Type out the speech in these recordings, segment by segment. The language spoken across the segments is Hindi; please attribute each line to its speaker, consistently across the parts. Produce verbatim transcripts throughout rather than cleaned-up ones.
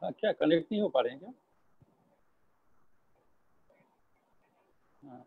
Speaker 1: क्या कनेक्ट नहीं हो पा रहे हैं क्या? हाँ।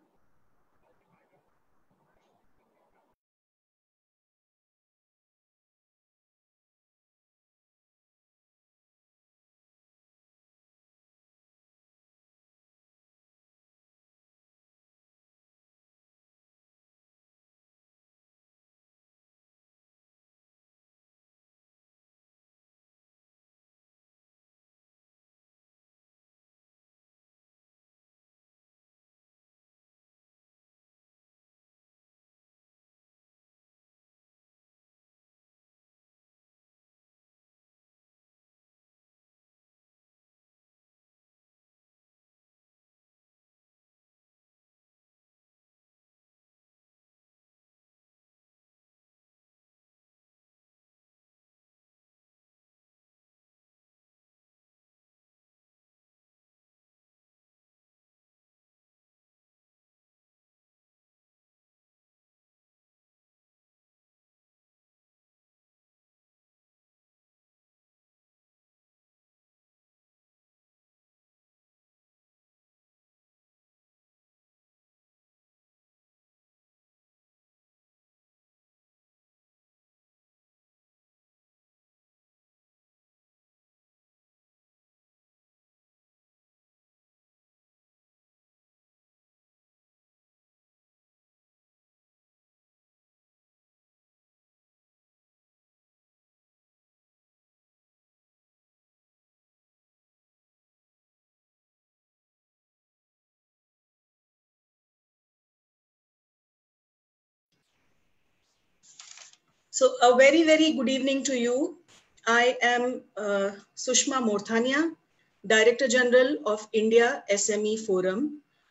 Speaker 2: So a very, very good evening to you. I am uh, Sushma Morthania, Director General of India S M E Forum.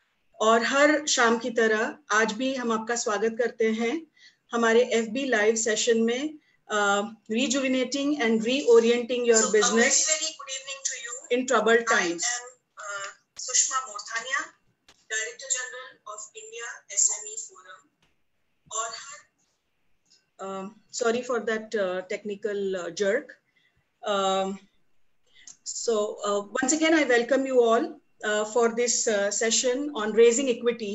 Speaker 2: और हर शाम की तरह आज भी हम आपका स्वागत करते हैं हमारे एफ बी लाइव सेशन में rejuvenating and reorienting your business in trouble times. Sushma Morthania, director general of India S M E forum. और हर Uh, sorry for that uh, technical uh, jerk. Um, so uh, once again, I welcome you all uh, for this uh, session on raising equity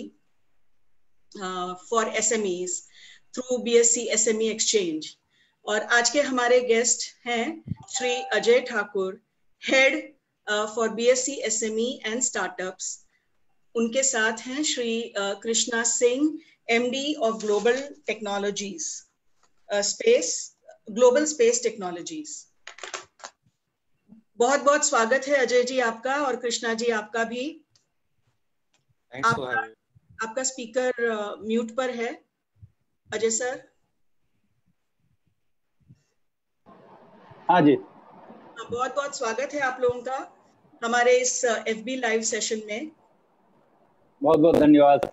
Speaker 2: uh, for S M Es through B S C S M E Exchange. और आज के हमारे गेस्ट हैं Shri Ajay Thakur, head for B S C S M E and startups. उनके साथ हैं Shri uh, Krishna Singh, M D of global technologies space global space technologies. बहुत बहुत स्वागत है अजय जी आपका, और कृष्णा जी आपका भी. आपका, आपका स्पीकर म्यूट uh, पर है अजय सर.
Speaker 1: हाँ जी,
Speaker 2: बहुत बहुत स्वागत है आप लोगों का हमारे इस एफ बी लाइव सेशन में.
Speaker 1: बहुत बहुत धन्यवाद.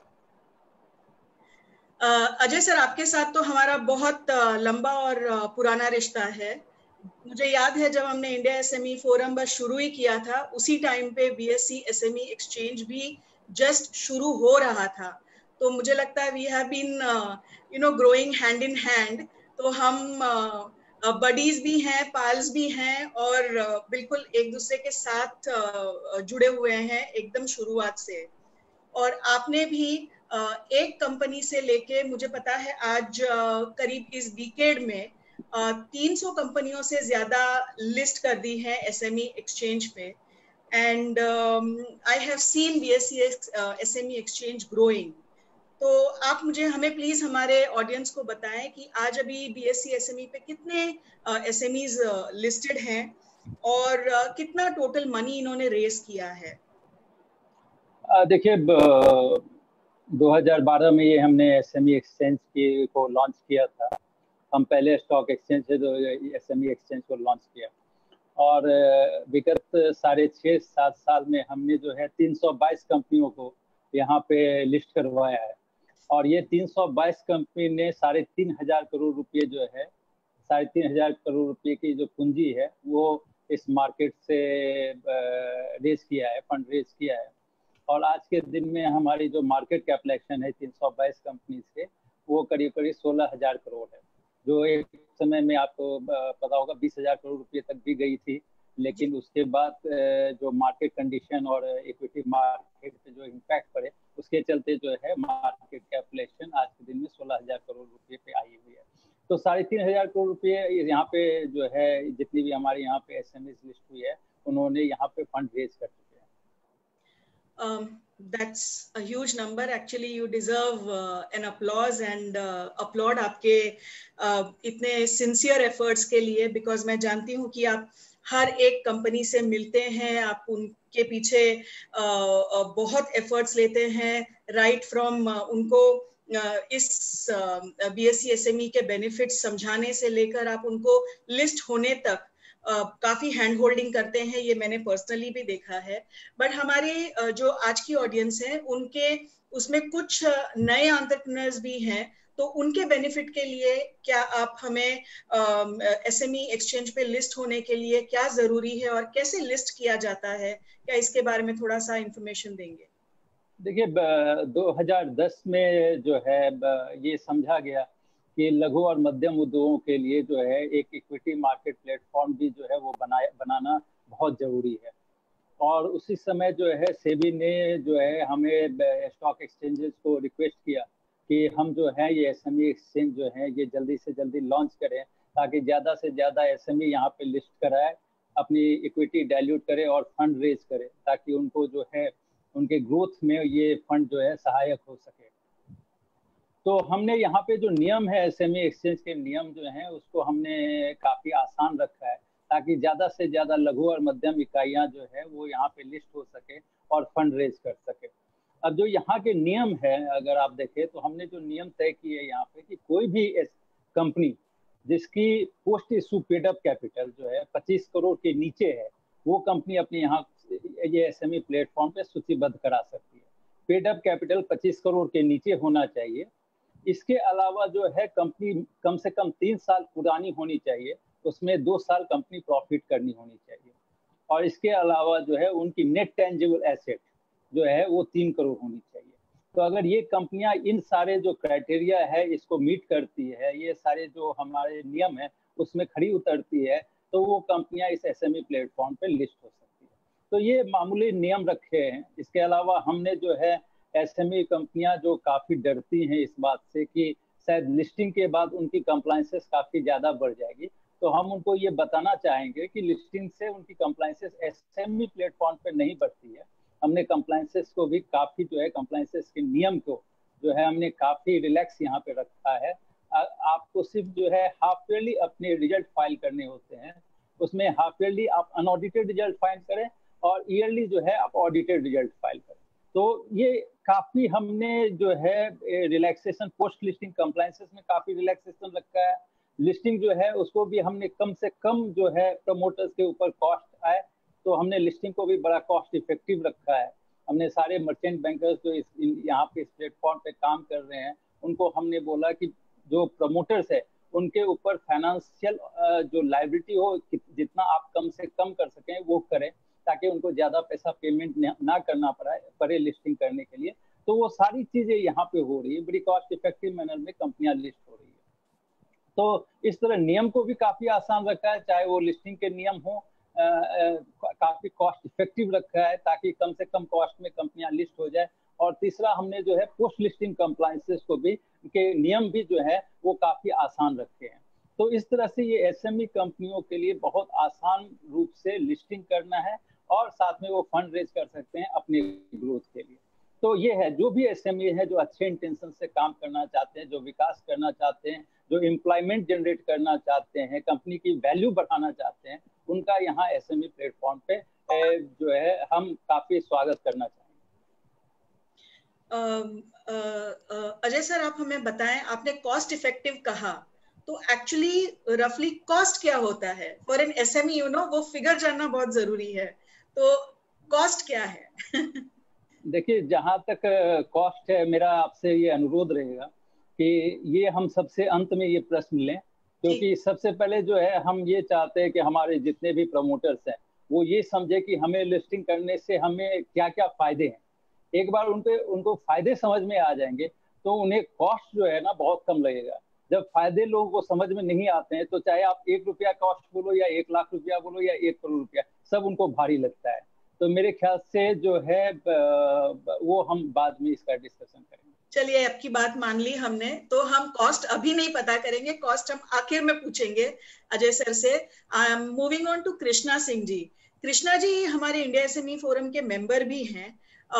Speaker 2: अजय सर, आपके साथ तो हमारा बहुत लंबा और पुराना रिश्ता है. मुझे याद है जब हमने इंडिया एसएमई फोरम बस शुरू ही किया था, उसी टाइम पे बीएससी एसएमई एक्सचेंज भी जस्ट शुरू हो रहा था. तो मुझे लगता है we have been you know growing hand in hand. तो हम बडीज uh, भी हैं, पाल्स भी हैं, और uh, बिल्कुल एक दूसरे के साथ uh, जुड़े हुए हैं एकदम शुरुआत से. और आपने भी एक कंपनी से लेके मुझे पता है आज करीब इस डिकेड में तीन सौ कंपनियों से ज्यादा लिस्ट कर दी है एसएमई एक्सचेंज पे. And I have seen BSC SME exchange growing. तो आप मुझे हमें प्लीज हमारे ऑडियंस को बताएं कि आज अभी बीएससी एसएमई पे कितने एसएमईज लिस्टेड हैं और uh, कितना टोटल मनी इन्होंने रेज किया है.
Speaker 1: देखिए, दो हज़ार बारह में ये हमने एसएमई एक्सचेंज की को लॉन्च किया था. हम पहले स्टॉक एक्सचेंज से जो एसएमई एक्सचेंज को लॉन्च किया, और विगत साढ़े छः सात साल में हमने जो है तीन सौ बाईस कंपनियों को यहाँ पे लिस्ट करवाया है. और ये तीन सौ बाईस कंपनी ने साढ़े तीन हजार करोड़ रुपये जो है साढ़े तीन हजार करोड़ रुपये की जो पूंजी है वो इस मार्केट से रेज किया है, फंड रेज किया है. और आज के दिन में हमारी जो मार्केट कैपिटलाइजेशन है तीन सौ बाईस कंपनी से, वो करीब करीब सोलह हजार करोड़ है, जो एक समय में आपको पता होगा बीस हजार करोड़ रुपये तक भी गई थी. लेकिन उसके बाद जो मार्केट कंडीशन और इक्विटी मार्केट पे जो इम्पैक्ट पड़े उसके चलते जो है मार्केट कैपिटलाइजेशन आज के दिन में सोलह हजार करोड़ रुपए पे आई हुई है। तो साढ़े तीन हजार करोड़ रुपए यहाँ पे जो है जितनी भी हमारे यहाँ पे एसएमईज लिस्ट हुई है उन्होंने यहाँ पे फंड रेज कर चुके हैं।
Speaker 2: Um, that's a huge number. Actually, you deserve uh, an applause and uh, applaud आपके uh, इतने sincere efforts के लिए, because मैं जानती हूँ कि आप हर एक कंपनी से मिलते हैं, आप उनके पीछे uh, uh, बहुत efforts लेते हैं, right from uh, उनको uh, इस बीएससी एसएमई के बेनिफिट्स समझाने से लेकर आप उनको लिस्ट होने तक Uh, काफी हैंड होल्डिंग करते हैं, ये मैंने पर्सनली भी देखा है। बट हमारे uh, जो आज की ऑडियंस है उनके उसमें कुछ नए एंटरप्रेन्योर्स भी हैं, तो उनके बेनिफिट के लिए क्या आप हमें एसएमई एक्सचेंज पे लिस्ट होने के लिए क्या जरूरी है और कैसे लिस्ट किया जाता है, क्या इसके बारे में थोड़ा सा इंफॉर्मेशन देंगे?
Speaker 1: देखिए, दो हज़ार दस में जो है ये समझा गया कि लघु और मध्यम उद्योगों के लिए जो है एक इक्विटी मार्केट प्लेटफॉर्म भी जो है वो बनाए बनाना बहुत जरूरी है। और उसी समय जो है सेबी ने जो है हमें स्टॉक एक्सचेंजेस को रिक्वेस्ट किया कि हम जो है ये एसएमई एक्सचेंज जो है ये जल्दी से जल्दी लॉन्च करें ताकि ज़्यादा से ज़्यादा एसएमई यहाँ पे लिस्ट कराए, अपनी इक्विटी डाइल्यूट करे और फंड रेज करे ताकि उनको जो है उनके ग्रोथ में ये फंड जो है सहायक हो सके। तो हमने यहाँ पे जो नियम है एसएमई एक्सचेंज के नियम जो हैं उसको हमने काफ़ी आसान रखा है ताकि ज़्यादा से ज़्यादा लघु और मध्यम इकाइयाँ जो है वो यहाँ पे लिस्ट हो सके और फंड रेज कर सके। अब जो यहाँ के नियम है अगर आप देखें तो हमने जो नियम तय किए यहाँ पे कि कोई भी कंपनी जिसकी post issue paid up capital जो है पच्चीस करोड़ के नीचे है वो कंपनी अपने यहाँ ये एसएमई प्लेटफॉर्म पे सूचीबद्ध करा सकती है। पेड अप कैपिटल पच्चीस करोड़ के नीचे होना चाहिए। इसके अलावा जो है कंपनी कम से कम तीन साल पुरानी होनी चाहिए, उसमें दो साल कंपनी प्रॉफिट करनी होनी चाहिए और इसके अलावा जो है उनकी नेट टेंजिबल एसेट जो है वो तीन करोड़ होनी चाहिए। तो अगर ये कंपनियां इन सारे जो क्राइटेरिया है इसको मीट करती है, ये सारे जो हमारे नियम है उसमें खड़ी उतरती है, तो वो कंपनियां इस एसएमई प्लेटफॉर्म पे लिस्ट हो सकती है। तो ये मामूली नियम रखे हैं। इसके अलावा हमने जो है एसएमई कंपनियां जो काफ़ी डरती हैं इस बात से कि शायद लिस्टिंग के बाद उनकी कंप्लायंसेस काफ़ी ज़्यादा बढ़ जाएगी, तो हम उनको ये बताना चाहेंगे कि लिस्टिंग से उनकी कंप्लायंसेस एसएमई प्लेटफॉर्म पे नहीं बढ़ती है। हमने कंप्लायंसेस को भी काफ़ी जो है कंप्लायंसेस के नियम को जो है हमने काफ़ी रिलैक्स यहाँ पे रखा है। आ, आपको सिर्फ जो है हाफ ईयरली अपने रिजल्ट फाइल करने होते हैं, उसमें हाफ ईयरली आप अनऑडिटेड रिजल्ट फाइल करें और ईयरली जो है आप ऑडिटेड रिजल्ट फाइल करें। तो ये काफ़ी हमने जो है रिलैक्सेशन पोस्ट लिस्टिंग कंप्लायंसेस में काफ़ी रिलैक्सेशन रखा है। लिस्टिंग जो है उसको भी हमने कम से कम जो है प्रमोटर्स के ऊपर कॉस्ट आए, तो हमने लिस्टिंग को भी बड़ा कॉस्ट इफेक्टिव रखा है। हमने सारे मर्चेंट बैंकर्स जो इस यहाँ पे इस प्लेटफॉर्म पे काम कर रहे हैं उनको हमने बोला कि जो प्रमोटर्स है उनके ऊपर फाइनेंशियल जो लायबिलिटी हो जितना आप कम से कम कर सकें वो करें ताकि उनको ज़्यादा पैसा पेमेंट ना करना पड़ा पड़े लिस्टिंग करने के लिए। तो वो सारी चीज़ें यहाँ पे हो रही है, बड़ी कॉस्ट इफेक्टिव मैनर में कंपनियां लिस्ट हो रही है। तो इस तरह नियम को भी काफ़ी आसान रखा है, चाहे वो लिस्टिंग के नियम हो काफ़ी कॉस्ट इफेक्टिव रखा है ताकि कम से कम कॉस्ट में कंपनियां लिस्ट हो जाए। और तीसरा हमने जो है पोस्ट लिस्टिंग कंप्लायंसेस को भी के नियम भी जो है वो काफ़ी आसान रखे हैं। तो इस तरह से ये एसएमई कंपनियों के लिए बहुत आसान रूप से लिस्टिंग करना है और साथ में वो फंड रेज कर सकते हैं अपने ग्रोथ के लिए। तो ये है, जो भी एसएमई है जो अच्छे इंटेंशन से काम करना चाहते हैं, जो विकास करना चाहते हैं, जो एम्प्लॉयमेंट जनरेट करना चाहते हैं, कंपनी की वैल्यू बढ़ाना चाहते हैं, उनका यहाँ एसएमई प्लेटफॉर्म पे जो है हम काफी स्वागत करना चाहेंगे।
Speaker 2: अजय सर, आप हमें बताएं, आपने कॉस्ट इफेक्टिव कहा, तो एक्चुअली रफली कॉस्ट क्या होता है for an SME? You know वो फिगर जानना बहुत जरूरी है, तो कॉस्ट क्या है?
Speaker 1: देखिए, जहाँ तक कॉस्ट है, मेरा आपसे ये अनुरोध रहेगा कि ये हम सबसे अंत में ये प्रश्न लें, क्योंकि सबसे पहले जो है हम ये चाहते हैं कि हमारे जितने भी प्रमोटर्स हैं वो ये समझे कि हमें लिस्टिंग करने से हमें क्या क्या फायदे हैं। एक बार उन पे उनको फायदे समझ में आ जाएंगे तो उन्हें कॉस्ट जो है ना बहुत कम लगेगा। जब फायदे लोगों को समझ में नहीं आते हैं तो चाहे आप एक रुपया कॉस्ट बोलो या एक लाख रुपया बोलो या एक करोड़ रुपया, सब उनको भारी लगता है। तो मेरे ख्याल से जो है वो हम बाद में इसका डिस्कशन करेंगे।
Speaker 2: चलिए, आपकी बात मान ली हमने, तो हम कॉस्ट अभी नहीं पता करेंगे, कॉस्ट हम आखिर में पूछेंगे अजय सर से। I am moving on to Krishna Singh ji. Krishna ji हमारे इंडिया एसएमई फोरम के मेंबर भी हैं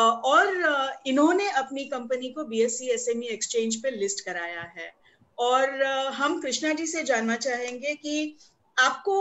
Speaker 2: और इन्होंने अपनी कंपनी को बीएसई एसएमई एक्सचेंज पे लिस्ट कराया है। और हम कृष्णा जी से जानना चाहेंगे कि आपको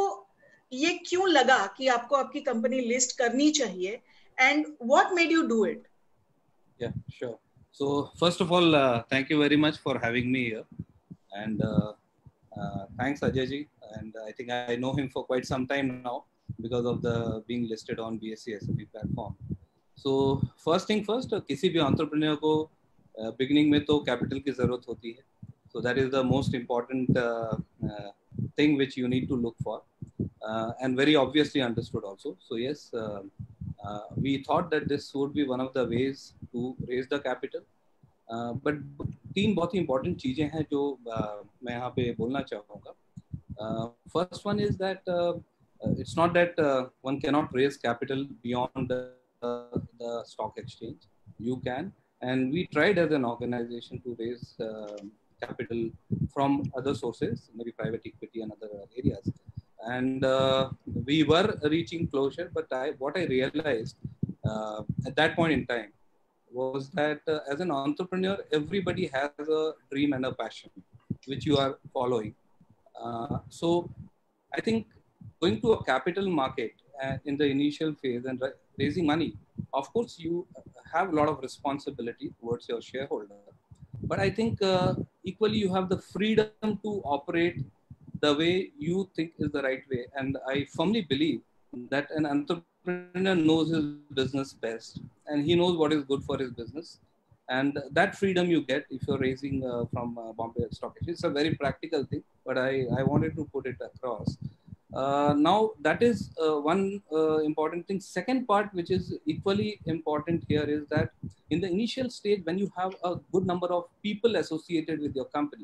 Speaker 2: ये क्यों लगा कि आपको आपकी कंपनी लिस्ट करनी चाहिए, and what made you do it?
Speaker 3: Yeah, sure. So first of all, uh, thank you very much for having me here, and uh, uh, thanks Ajay ji. And I think I know him for quite some time now because of the being listed on B S E S M E platform. So first thing first, uh, किसी भी entrepreneur को uh, beginning में तो capital की ज़रूरत होती है. So that is the most important uh, uh, thing which you need to look for, uh, and very obviously understood also. So yes, uh, uh, we thought that this would be one of the ways to raise the capital. Uh, but तीन बहुत ही important चीजें हैं जो uh, मैं यहाँ पे बोलना चाहूँगा. Uh, first one is that uh, it's not that uh, one cannot raise capital beyond the, uh, the stock exchange. You can, and we tried as an organization to raise uh, capital from other sources, maybe private equity and other areas. And uh, we were reaching closure, but I, what I realized uh, at that point in time was that uh, as an entrepreneur, everybody has a dream and a passion which you are following. Uh, so I think going to a capital market uh, in the initial phase and raising money, of course, you have a lot of responsibility towards your shareholder. But I think uh, equally you have the freedom to operate the way you think is the right way. And I firmly believe that an entrepreneur knows his business best and he knows what is good for his business. And that freedom you get if you're raising uh, from uh, Bombay Stock Exchange. It's a very practical thing, but I, I wanted to put it across. Uh, now, that is uh, one uh, important thing. Second part, which is equally important here, is that in the initial stage, when you have a good number of people associated with your company,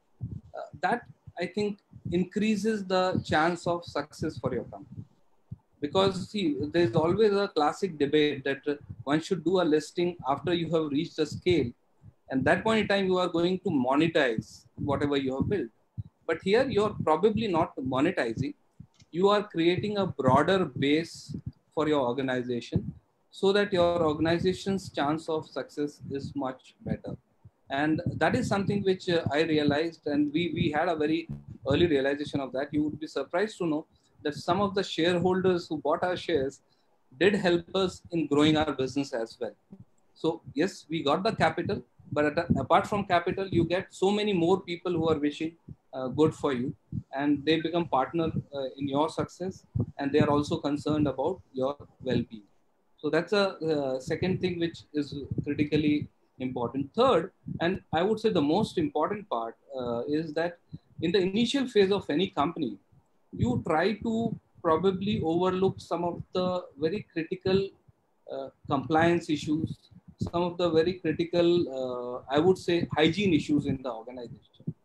Speaker 3: uh, that I think increases the chance of success for your company. Because see, there's always a classic debate that uh, one should do a listing after you have reached a scale, and that point in time you are going to monetize whatever you have built. But here you're probably not monetizing. You are creating a broader base for your organization so that your organization's chance of success is much better. And that is something which uh, I realized, and we, we had a very early realization of that. You would be surprised to know that some of the shareholders who bought our shares did help us in growing our business as well. So yes, we got the capital, but at, apart from capital, you get so many more people who are wishing uh, good for you, and they become partner uh, in your success, and they are also concerned about your well-being. So that's a uh, second thing which is critically important. Third, and I would say the most important part uh, is that in the initial phase of any company, you try to probably overlook some of the very critical uh, compliance issues, some of the very critical, uh, I would say, hygiene issues in the organization.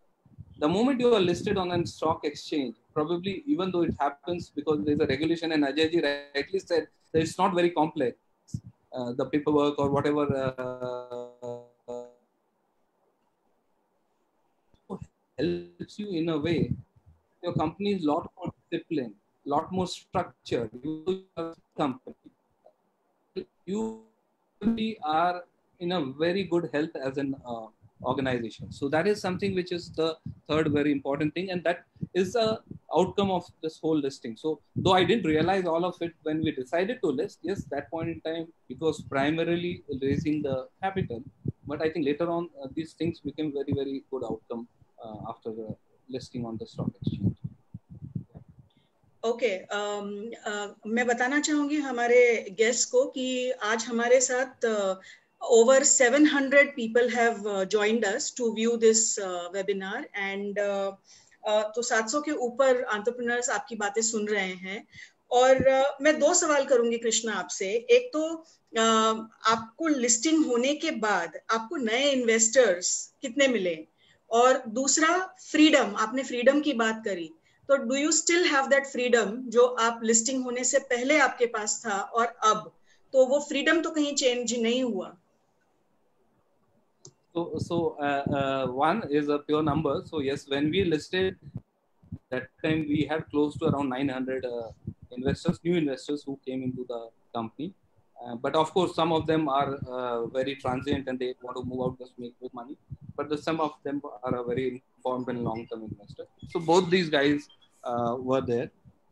Speaker 3: The moment you are listed on a stock exchange, probably even though it happens because there's a regulation, and Ajay ji rightly said that it's not very complex, uh, the paperwork or whatever uh, helps you in a way. Your company is a lot more disciplined, a lot more structured. You are a company. You are in a very good health as an uh, organization. So that is something which is the third very important thing, and that is the outcome of this whole listing. So though I didn't realize all of it when we decided to list, yes, that point in time it was primarily raising the capital, but I think later on uh, these things became very, very good outcome uh, after the listing on the stock exchange.
Speaker 2: Okay okay, um, uh, मैं बताना चाहूंगी हमारे गेस्ट को कि आज हमारे साथ over seven hundred people have joined us to view this webinar, and तो सात सौ के ऊपर एंटरप्रेन्योर्स आपकी बातें सुन रहे हैं. और uh, मैं दो सवाल करूंगी कृष्णा आपसे. एक तो uh, आपको लिस्टिंग होने के बाद आपको नए इन्वेस्टर्स कितने मिले, और दूसरा फ्रीडम, आपने फ्रीडम की बात करी, तो do you still have that freedom जो आप लिस्टिंग होने से पहले आपके पास था और अब, तो वो फ्रीडम तो कहीं चेंज नहीं हुआ?
Speaker 3: So, so uh, uh, one is a pure number. So yes, when we listed, that time we had close to around nine hundred uh, investors, new investors who came into the company. Uh, but of course, some of them are uh, very transient and they want to move out just make good money. But the, some of them are a very informed and long-term investor. So both these guys uh, were there.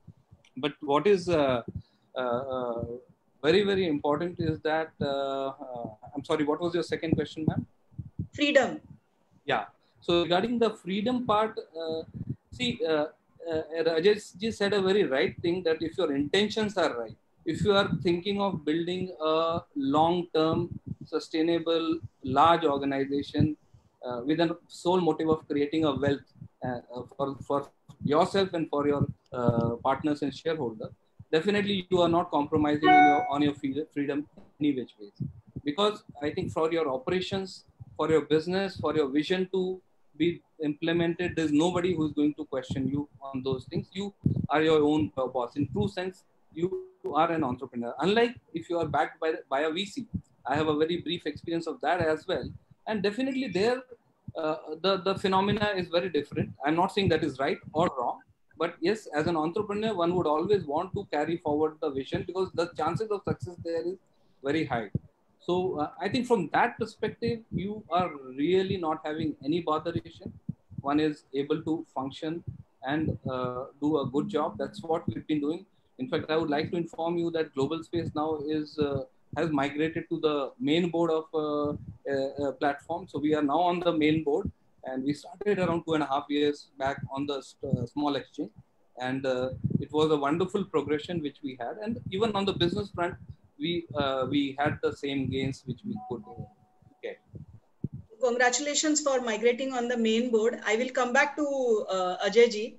Speaker 3: But what is uh, uh, uh, very, very important is that, uh, uh, I'm sorry, what was your second question, ma'am?
Speaker 2: Freedom.
Speaker 3: Yeah. So regarding the freedom part, uh, see, uh, uh, Rajesh ji said a very right thing, that if your intentions are right, if you are thinking of building a long-term, sustainable, large organization uh, with a sole motive of creating a wealth uh, for, for yourself and for your uh, partners and shareholders, definitely you are not compromising in your, on your freedom any which ways. Because I think for your operations, for your business, for your vision to be implemented, there's nobody who's going to question you on those things. You are your own boss. In true sense, you are an entrepreneur. Unlike if you are backed by, by a V C. I have a very brief experience of that as well. And definitely there, uh, the, the phenomena is very different. I'm not saying that is right or wrong. But yes, as an entrepreneur, one would always want to carry forward the vision because the chances of success there is very high. So uh, I think from that perspective, you are really not having any botheration. One is able to function and uh, do a good job. That's what we've been doing. In fact, I would like to inform you that Global Space now is uh, has migrated to the main board of uh, a, a platform. So we are now on the main board, and we started around two and a half years back on the uh, small exchange. And uh, it was a wonderful progression which we had. And even on the business front, we uh, we had the same gains which we could get.
Speaker 2: Congratulations for migrating on the main board. I will come back to uh, Ajay ji.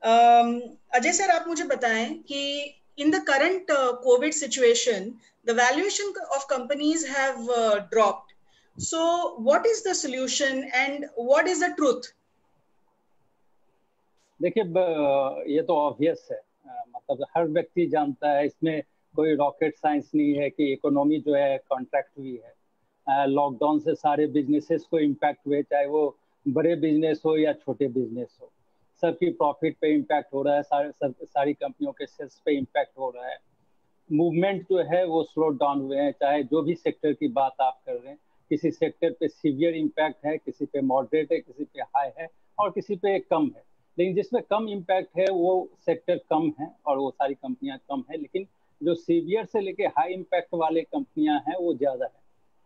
Speaker 2: Um, Ajay sir, आप मुझे बताएं कि in the current uh, COVID situation, the valuation of companies have uh, dropped. So what is the solution and what is the truth?
Speaker 1: देखिए, ये तो ऑब्वियस है, मतलब हर व्यक्ति जानता है, इसमें कोई रॉकेट साइंस नहीं है कि इकोनॉमी जो है कॉन्ट्रैक्ट हुई है। लॉकडाउन से सारे बिजनेसेस को इम्पैक्ट हुए, चाहे वो बड़े बिजनेस हो या छोटे बिजनेस हो, सबकी प्रॉफिट पे इम्पैक्ट हो रहा है, सारे सब सारी कंपनियों के सेल्स पे इम्पैक्ट हो रहा है। मूवमेंट जो है वो स्लो डाउन हुए हैं, चाहे जो भी सेक्टर की बात आप कर रहे हैं, किसी सेक्टर पे सीवियर इम्पैक्ट है, किसी पे मॉडरेट है, किसी पे हाई है और किसी पे कम है। लेकिन जिसमें कम इम्पैक्ट है वो सेक्टर कम है और वो सारी कंपनियां कम है, लेकिन जो सीवियर से लेके हाई इम्पैक्ट वाले कंपनियां हैं वो ज्यादा है।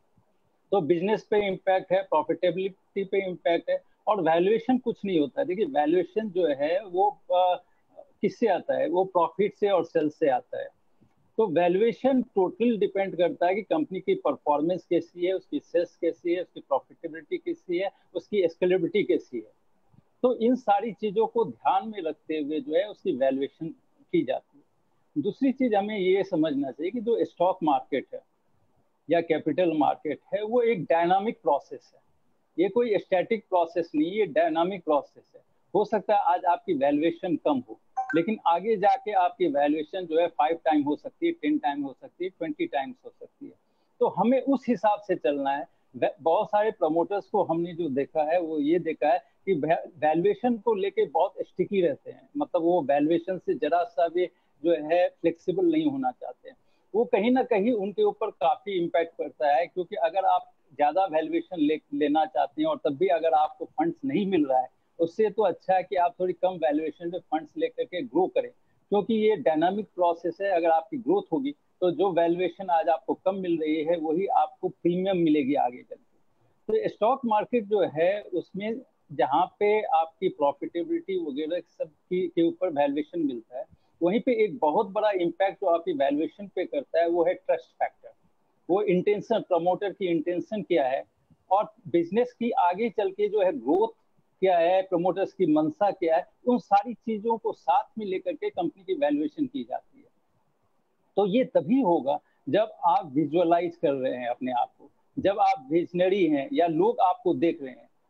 Speaker 1: तो बिजनेस पे इम्पैक्ट है, प्रॉफिटेबिलिटी पे इम्पैक्ट है और वैल्यूएशन कुछ नहीं होता है। देखिए, वैल्यूएशन जो है वो आ, किससे आता है? वो प्रॉफिट से और सेल्स से आता है। तो वैल्यूएशन टोटल डिपेंड करता है कि कंपनी की परफॉर्मेंस कैसी है, उसकी सेल्स कैसी है, उसकी प्रॉफिटेबिलिटी कैसी है, उसकी स्केलेबिलिटी कैसी है। तो इन सारी चीजों को ध्यान में रखते हुए जो है उसकी वैल्यूएशन की जाती है। दूसरी चीज हमें ये समझना चाहिए कि जो स्टॉक मार्केट है या कैपिटल मार्केट है वो एक डायनामिक प्रोसेस है, ये कोई स्टैटिक प्रोसेस नहीं, ये डायनामिक प्रोसेस है। हो सकता है आज आपकी वैल्यूएशन कम हो, लेकिन आगे जाके आपकी वैल्यूएशन जो है फाइव टाइम हो सकती है, टेन टाइम हो सकती है, ट्वेंटी टाइम्स हो सकती है। तो हमें उस हिसाब से चलना है। बहुत सारे प्रमोटर्स को हमने जो देखा है वो ये देखा है कि वैल्यूएशन को लेके बहुत स्टिकी रहते हैं, मतलब वो वैल्यूएशन से जरा सा भी जो है फ्लेक्सिबल नहीं होना चाहते हैं। वो कहीं ना कहीं उनके ऊपर काफी इम्पैक्ट पड़ता है, क्योंकि अगर आप ज्यादा वैल्यूएशन ले लेना चाहते हैं और तब भी अगर आपको फंड्स नहीं मिल रहा है, उससे तो अच्छा है कि आप थोड़ी कम वैल्यूएशन पे फंड्स लेकर के ग्रो करें, क्योंकि ये डायनामिक प्रोसेस है। अगर आपकी ग्रोथ होगी तो जो वैल्यूएशन आज आपको कम मिल रही है वही आपको प्रीमियम मिलेगी आगे चल के। तो स्टॉक मार्केट जो है उसमें जहाँ पे आपकी प्रॉफिटेबिलिटी वगैरह सब की के ऊपर वैल्यूएशन मिलता है, वहीं पे एक बहुत बड़ा इम्पैक्ट जो आपकी वैल्यूएशन पे करता है वो है ट्रस्ट फैक्टर। वो इंटेंशन, प्रमोटर की इंटेंशन क्या है और बिजनेस की आगे चल के जो है ग्रोथ क्या है, प्रमोटर्स की मंशा क्या है, उन सारी चीजों को साथ में लेकर के कंपनी की वैल्यूएशन की जाती है। तो ये तभी होगा जब आप विजुअलाइज कर रहे हैं अपने आप को, जब आप विजनरी हैं या लोग आपको देख रहे हैं।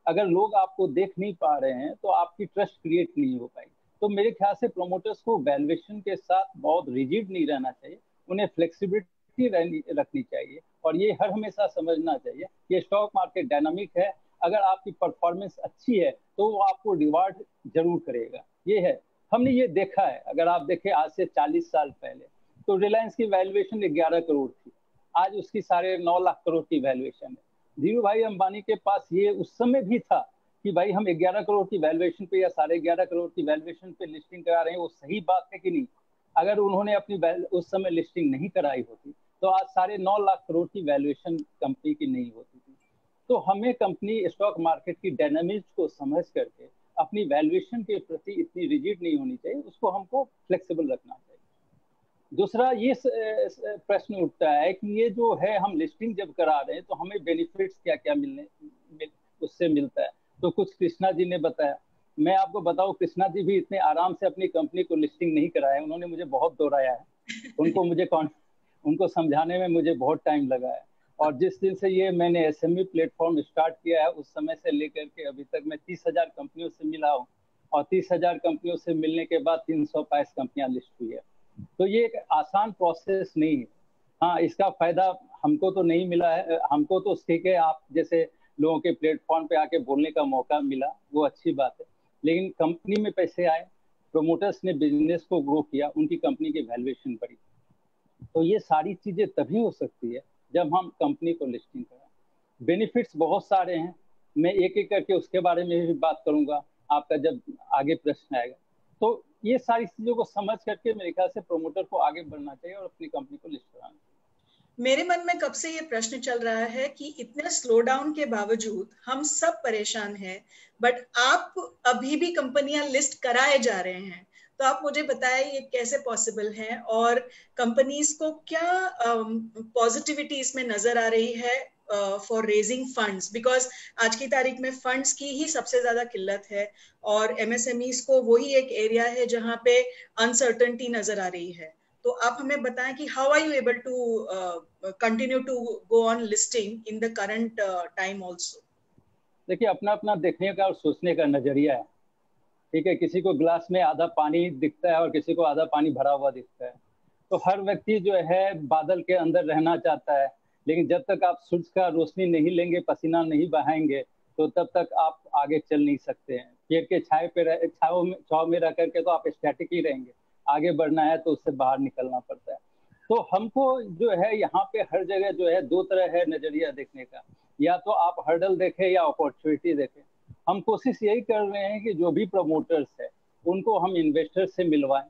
Speaker 1: अगर लोग आपको देख नहीं पा रहे हैं तो आपकी ट्रस्ट क्रिएट नहीं हो पाएगी। तो मेरे ख्याल से प्रोमोटर्स को वैल्यूएशन के साथ बहुत रिजिड नहीं रहना चाहिए, उन्हें फ्लेक्सिबिलिटी रखनी चाहिए और ये हर हमेशा समझना चाहिए कि स्टॉक मार्केट डायनामिक है, अगर आपकी परफॉर्मेंस अच्छी है तो वो आपको रिवार्ड जरूर करेगा। ये है, हमने ये देखा है। अगर आप देखें आज से चालीस साल पहले तो रिलायंस की वैल्यूएशन ग्यारह करोड़ थी, आज उसकी साढ़े नौ लाख करोड़ की वैल्यूएशन है। धीरू भाई अंबानी के पास ये उस समय भी था कि भाई हम ग्यारह करोड़ की वैल्यूएशन पे या साढ़े ग्यारह करोड़ की वैल्यूएशन पे लिस्टिंग करा रहे हैं, वो सही बात है कि नहीं? अगर उन्होंने अपनी उस समय लिस्टिंग नहीं कराई होती तो आज साढ़े नौ लाख करोड़ की वैल्यूएशन कंपनी की नहीं होती थी। तो हमें कंपनी स्टॉक मार्केट की डायनामिक्स को समझ करके अपनी वैल्यूएशन के प्रति इतनी रिजिड नहीं होनी चाहिए, उसको हमको फ्लेक्सिबल रखना चाहिए। दूसरा ये प्रश्न उठता है कि ये जो है हम लिस्टिंग जब करा रहे हैं तो हमें बेनिफिट्स क्या क्या मिलने मिल, उससे मिलता है। तो कुछ कृष्णा जी ने बताया, मैं आपको बताऊं कृष्णा जी भी इतने आराम से अपनी कंपनी को लिस्टिंग नहीं कराया, उन्होंने मुझे बहुत दोहराया है, उनको मुझे कौन उनको समझाने में मुझे बहुत टाइम लगा है। और जिस दिन से ये मैंने एसएमई प्लेटफॉर्म स्टार्ट किया है उस समय से लेकर के अभी तक मैं तीस हजार कंपनियों से मिला हूँ और तीस हजार कंपनियों से मिलने के बाद तीन सौ बाईस कंपनियां लिस्ट हुई है। तो ये एक आसान प्रोसेस नहीं है। हाँ, इसका फायदा हमको तो नहीं मिला है, हमको तो ठीक है आप जैसे लोगों के प्लेटफॉर्म पे आके बोलने का मौका मिला, वो अच्छी बात है, लेकिन कंपनी में पैसे आए, प्रोमोटर्स ने बिजनेस को ग्रो किया, उनकी कंपनी की वैल्यूएशन बढ़ी। तो ये सारी चीजें तभी हो सकती है जब हम कंपनी को लिस्टिंग करें। बेनिफिट्स बहुत सारे हैं, मैं एक एक करके उसके बारे में भी बात करूंगा आपका जब आगे प्रश्न आएगा। तो ये सारी चीजों को समझ करके मेरे ख्याल से प्रोमोटर को आगे बढ़ना चाहिए और अपनी कंपनी को लिस्ट कराना चाहिए।
Speaker 2: मेरे मन में कब से ये प्रश्न चल रहा है कि इतने स्लो डाउन के बावजूद हम सब परेशान हैं, बट आप अभी भी कंपनियां लिस्ट कराए जा रहे हैं। तो आप मुझे बताएं ये कैसे पॉसिबल है और कंपनीज को क्या पॉजिटिविटी um, इसमें नजर आ रही है फॉर रेजिंग फंड्स, बिकॉज आज की तारीख में फंड्स की ही सबसे ज्यादा किल्लत है और एमएसएमईज को वही एक एरिया है जहां पे अनसर्टेनिटी नजर आ रही है। तो आप हमें बताएं कि how are you able to continue to go on listing in the current time also?
Speaker 1: देखिए, अपना अपना देखने का और सोचने का नजरिया है, ठीक है। किसी को ग्लास में आधा पानी दिखता है और किसी को आधा पानी भरा हुआ दिखता है। तो हर व्यक्ति जो है बादल के अंदर रहना चाहता है, लेकिन जब तक आप सूरज का रोशनी नहीं लेंगे, पसीना नहीं बहाएंगे, तो तब तक आप आगे चल नहीं सकते हैं। पेड़ के छाए पे रह छाव में छाव में रह करके तो आप स्टैटिक ही रहेंगे, आगे बढ़ना है तो उससे बाहर निकलना पड़ता है। तो हमको जो है यहाँ पे हर जगह जो है दो तरह है नजरिया देखने का, या तो आप हर्डल देखें या अपॉर्चुनिटी देखें। हम कोशिश यही कर रहे हैं कि जो भी प्रमोटर्स है उनको हम इन्वेस्टर्स से मिलवाएं,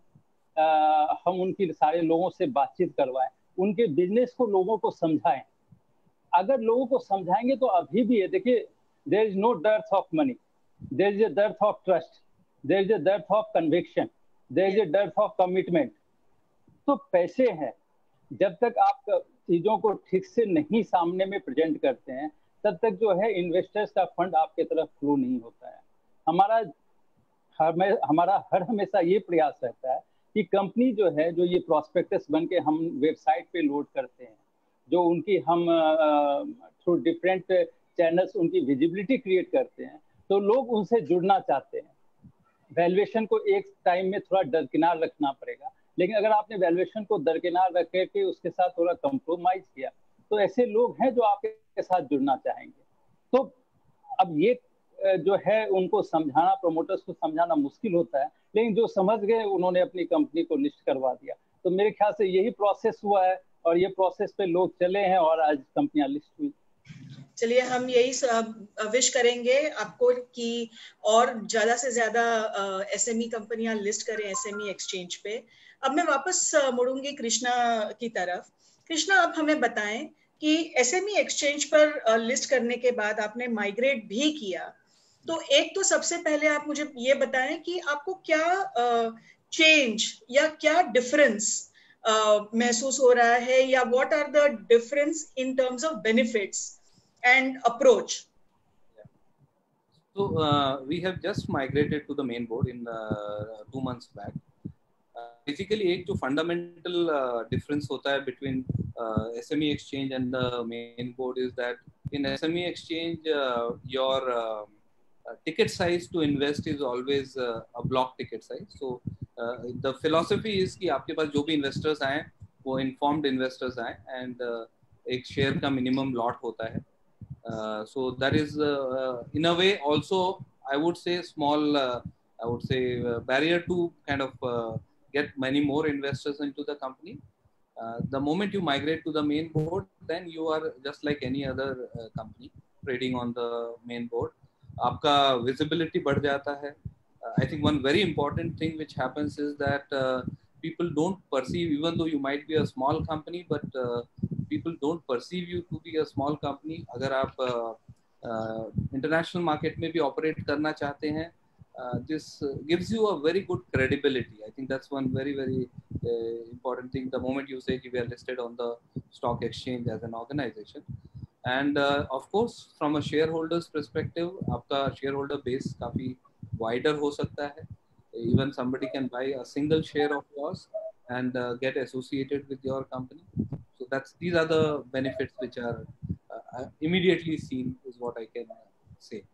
Speaker 1: आ, हम उनकी सारे लोगों से बातचीत करवाएं, उनके बिजनेस को लोगों को समझाएं। अगर लोगों को समझाएंगे तो अभी भी है, देखिए, there is no dearth of money, there is a dearth of trust, there is a dearth of conviction, there is a dearth of commitment. तो पैसे हैं, जब तक आप चीजों को ठीक से नहीं सामने में प्रेजेंट करते हैं तब तक जो है इन्वेस्टर्स का फंड आपके तरफ फ्लो नहीं होता है। हमारा हमें हमारा हर हमेशा ये प्रयास रहता है कि कंपनी जो है, जो ये प्रॉस्पेक्टस बन के हम वेबसाइट पे लोड करते हैं, जो उनकी हम थ्रू डिफरेंट चैनल्स उनकी विजिबिलिटी क्रिएट करते हैं, तो लोग उनसे जुड़ना चाहते हैं। वैल्यूएशन को एक टाइम में थोड़ा दरकिनार रखना पड़ेगा, लेकिन अगर आपने वैल्यूएशन को दरकिनार रख के उसके साथ थोड़ा कंप्रोमाइज किया तो ऐसे लोग हैं जो आपके साथ जुड़ना चाहेंगे। तो अब ये जो है उनको समझाना, प्रोमोटर्स को समझाना मुश्किल होता है, लेकिन जो समझ गए उन्होंने अपनी कंपनी को लिस्ट करवा दिया। तो मेरे ख्याल से यही प्रोसेस हुआ है और ये प्रोसेस पे लोग चले हैं और आज कंपनियां लिस्ट हुई।
Speaker 2: चलिए, हम यही विश करेंगे आपको कि और ज्यादा से ज्यादा एसएमई कंपनियां लिस्ट करें एसएमई एक्सचेंज पे। अब मैं वापस मुड़ूंगी कृष्णा की तरफ। कृष्णा, आप हमें बताएं कि एसएमई एक्सचेंज पर लिस्ट करने के बाद आपने माइग्रेट भी किया, तो एक तो सबसे पहले आप मुझे ये बताएं कि आपको क्या चेंज या क्या डिफरेंस महसूस हो रहा है, या what are the difference in terms of benefits and approach?
Speaker 3: So uh, we have just migrated to the main board in uh, two months back. Uh, basically, एक जो fundamental uh, difference होता है between uh, S M E exchange and the main board is that in S M E exchange uh, your uh, uh, ticket size to invest is always uh, a block ticket size. So uh, the philosophy is कि आपके पास जो भी investors आए वो informed investors आए and uh, एक share का minimum lot होता है. Uh, so that is uh, uh, in a way also I would say small uh, I would say uh, barrier to kind of uh, get many more investors into the company. Uh, the moment you migrate to the main board, then you are just like any other uh, company trading on the main board. आपका visibility बढ़ जाता है. Uh, I think one very important thing which happens is that uh, people don't perceive, even though you might be a small company, but uh, people don't perceive you to be a small company. अगर आप uh, uh, international market में भी operate करना चाहते हैं, uh, this uh, gives you a very good credibility. I think that's one very very uh, important thing. The moment you say we are listed on the stock exchange as an organization, and uh, of course from a shareholders perspective, आपका shareholder base काफी wider हो सकता है. Even somebody can buy a single share of yours and uh, get associated with your company. So that's these are the benefits which are uh, immediately seen, is what I can uh, say.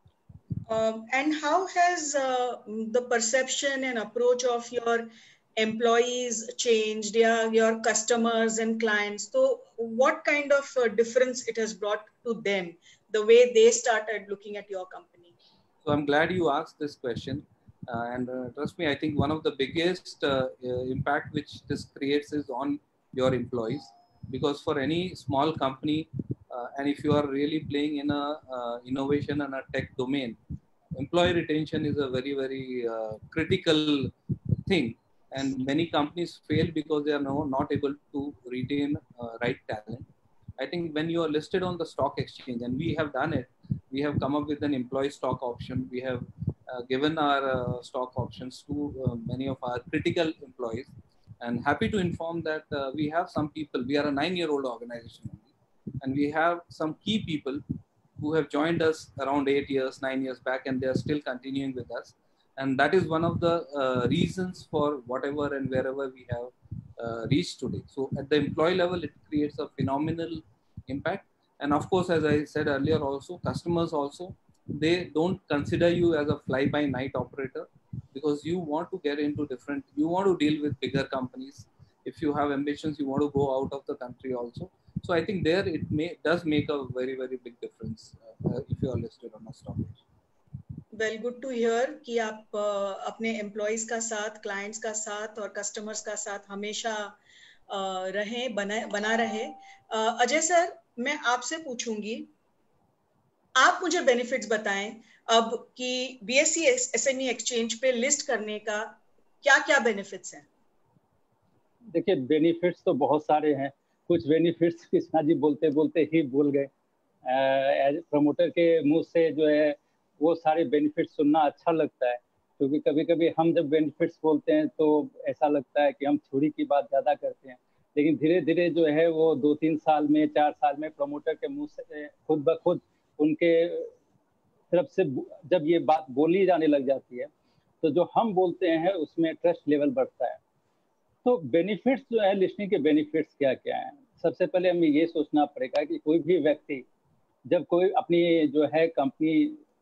Speaker 2: Um, and how has uh, the perception and approach of your employees changed, yeah, your customers and clients? So what kind of uh, difference it has brought to them, the way they started looking at your company?
Speaker 3: So I'm glad you asked this question. Uh, and uh, trust me, I think one of the biggest uh, uh, impact which this creates is on your employees. Because for any small company, uh, and if you are really playing in a uh, innovation and a tech domain, employee retention is a very, very uh, critical thing. And many companies fail because they are no, not able to retain uh, right talent. I think when you are listed on the stock exchange, and we have done it, we have come up with an employee stock option. We have uh, given our uh, stock options to uh, many of our critical employees. And happy to inform that uh, we have some people, we are a nine-year-old organization only, and we have some key people who have joined us around eight years, nine years back, and they are still continuing with us. And that is one of the uh, reasons for whatever and wherever we have uh, reached today. So at the employee level, it creates a phenomenal impact. And of course, as I said earlier also, customers also, they don't consider you as a fly-by-night operator, because you want to get into different, you want to deal with bigger companies. If you have ambitions, you want to go out of the country also. So I think there it may does make a very, very big difference uh, if you are listed on a stock exchange.
Speaker 2: Well, good to hear कि आप uh, अपने employees का साथ, clients का साथ और customers का साथ हमेशा uh, रहें, बना बना रहे. uh, अजय सर, मैं आपसे पूछूंगी, आप मुझे बेनिफिट्स बताएं अब कि बीएसई एसएमई एक्सचेंज पे लिस्ट करने का क्या क्या बेनिफिट्स हैं?
Speaker 1: देखिए, बेनिफिट्स तो बहुत सारे हैं. कुछ बेनिफिट्स कृष्णा जी बोलते बोलते ही भूल गए. एज प्रमोटर के मुंह से जो है वो सारे बेनिफिट्स सुनना अच्छा लगता है, क्योंकि कभी कभी हम जब बेनिफिट्स बोलते हैं तो ऐसा लगता है कि हम थ्योरी की बात ज़्यादा करते हैं, लेकिन धीरे धीरे जो है वो दो तीन साल में, चार साल में प्रमोटर के मुंह से खुद ब खुद उनके तरफ से जब ये बात बोली जाने लग जाती है, तो जो हम बोलते हैं उसमें ट्रस्ट लेवल बढ़ता है. तो बेनिफिट्स जो है, लिस्टिंग के बेनिफिट्स क्या क्या हैं? सबसे पहले हमें ये सोचना पड़ेगा कि कोई भी व्यक्ति जब कोई अपनी जो है कंपनी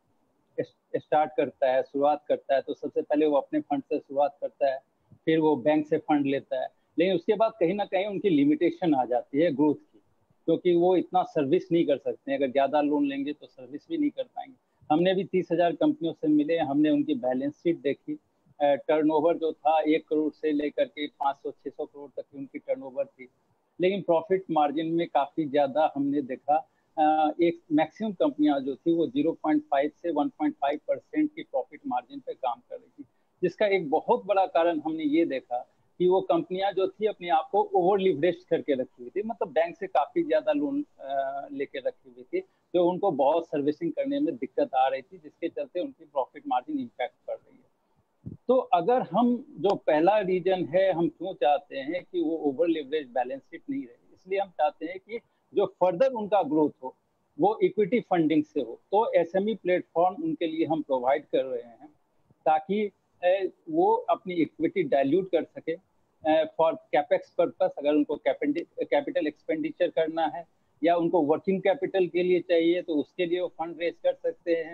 Speaker 1: स्टार्ट करता है, शुरुआत करता है, तो सबसे पहले वो अपने फंड से शुरुआत करता है, फिर वो बैंक से फंड लेता है. लेकिन उसके बाद कहीं ना कहीं उनकी लिमिटेशन आ जाती है ग्रोथ की, क्योंकि वो इतना सर्विस नहीं कर सकते हैं. अगर ज़्यादा लोन लेंगे तो सर्विस भी नहीं कर पाएंगे. हमने भी तीस हजार कंपनियों से मिले, हमने उनकी बैलेंस शीट देखी. टर्नओवर जो था एक करोड़ से लेकर के पाँच सौ छह सौ करोड़ तक की उनकी टर्नओवर थी, लेकिन प्रॉफिट मार्जिन में काफ़ी ज़्यादा हमने देखा. एक मैक्सिमम कंपनियां जो थी वो ज़ीरो पॉइंट फाइव से वन पॉइंट फाइव परसेंट की प्रॉफिट मार्जिन पे काम कर रही थी, जिसका एक बहुत बड़ा कारण हमने ये देखा कि वो कंपनियां जो थी अपने आप को ओवर लिवरेज करके रखी हुई थी, मतलब बैंक से काफ़ी ज़्यादा लोन लेके रखी हुई थी, जो उनको बहुत सर्विसिंग करने में दिक्कत आ रही थी, जिसके चलते उनकी प्रॉफिट मार्जिन इम्पैक्ट कर रही है. तो अगर हम जो पहला रीजन है, हम क्यों चाहते हैं कि वो ओवर लिवरेज बैलेंस शीट नहीं रहे, इसलिए हम चाहते हैं कि जो फर्दर उनका ग्रोथ हो वो इक्विटी फंडिंग से हो. तो एसएमई प्लेटफॉर्म उनके लिए हम प्रोवाइड कर रहे हैं ताकि वो अपनी इक्विटी डाइल्यूट कर सके फॉर कैपेक्स पर्पस. अगर उनको कैपिटल एक्सपेंडिचर करना है या उनको वर्किंग कैपिटल के लिए चाहिए तो उसके लिए वो फंड रेज कर सकते हैं,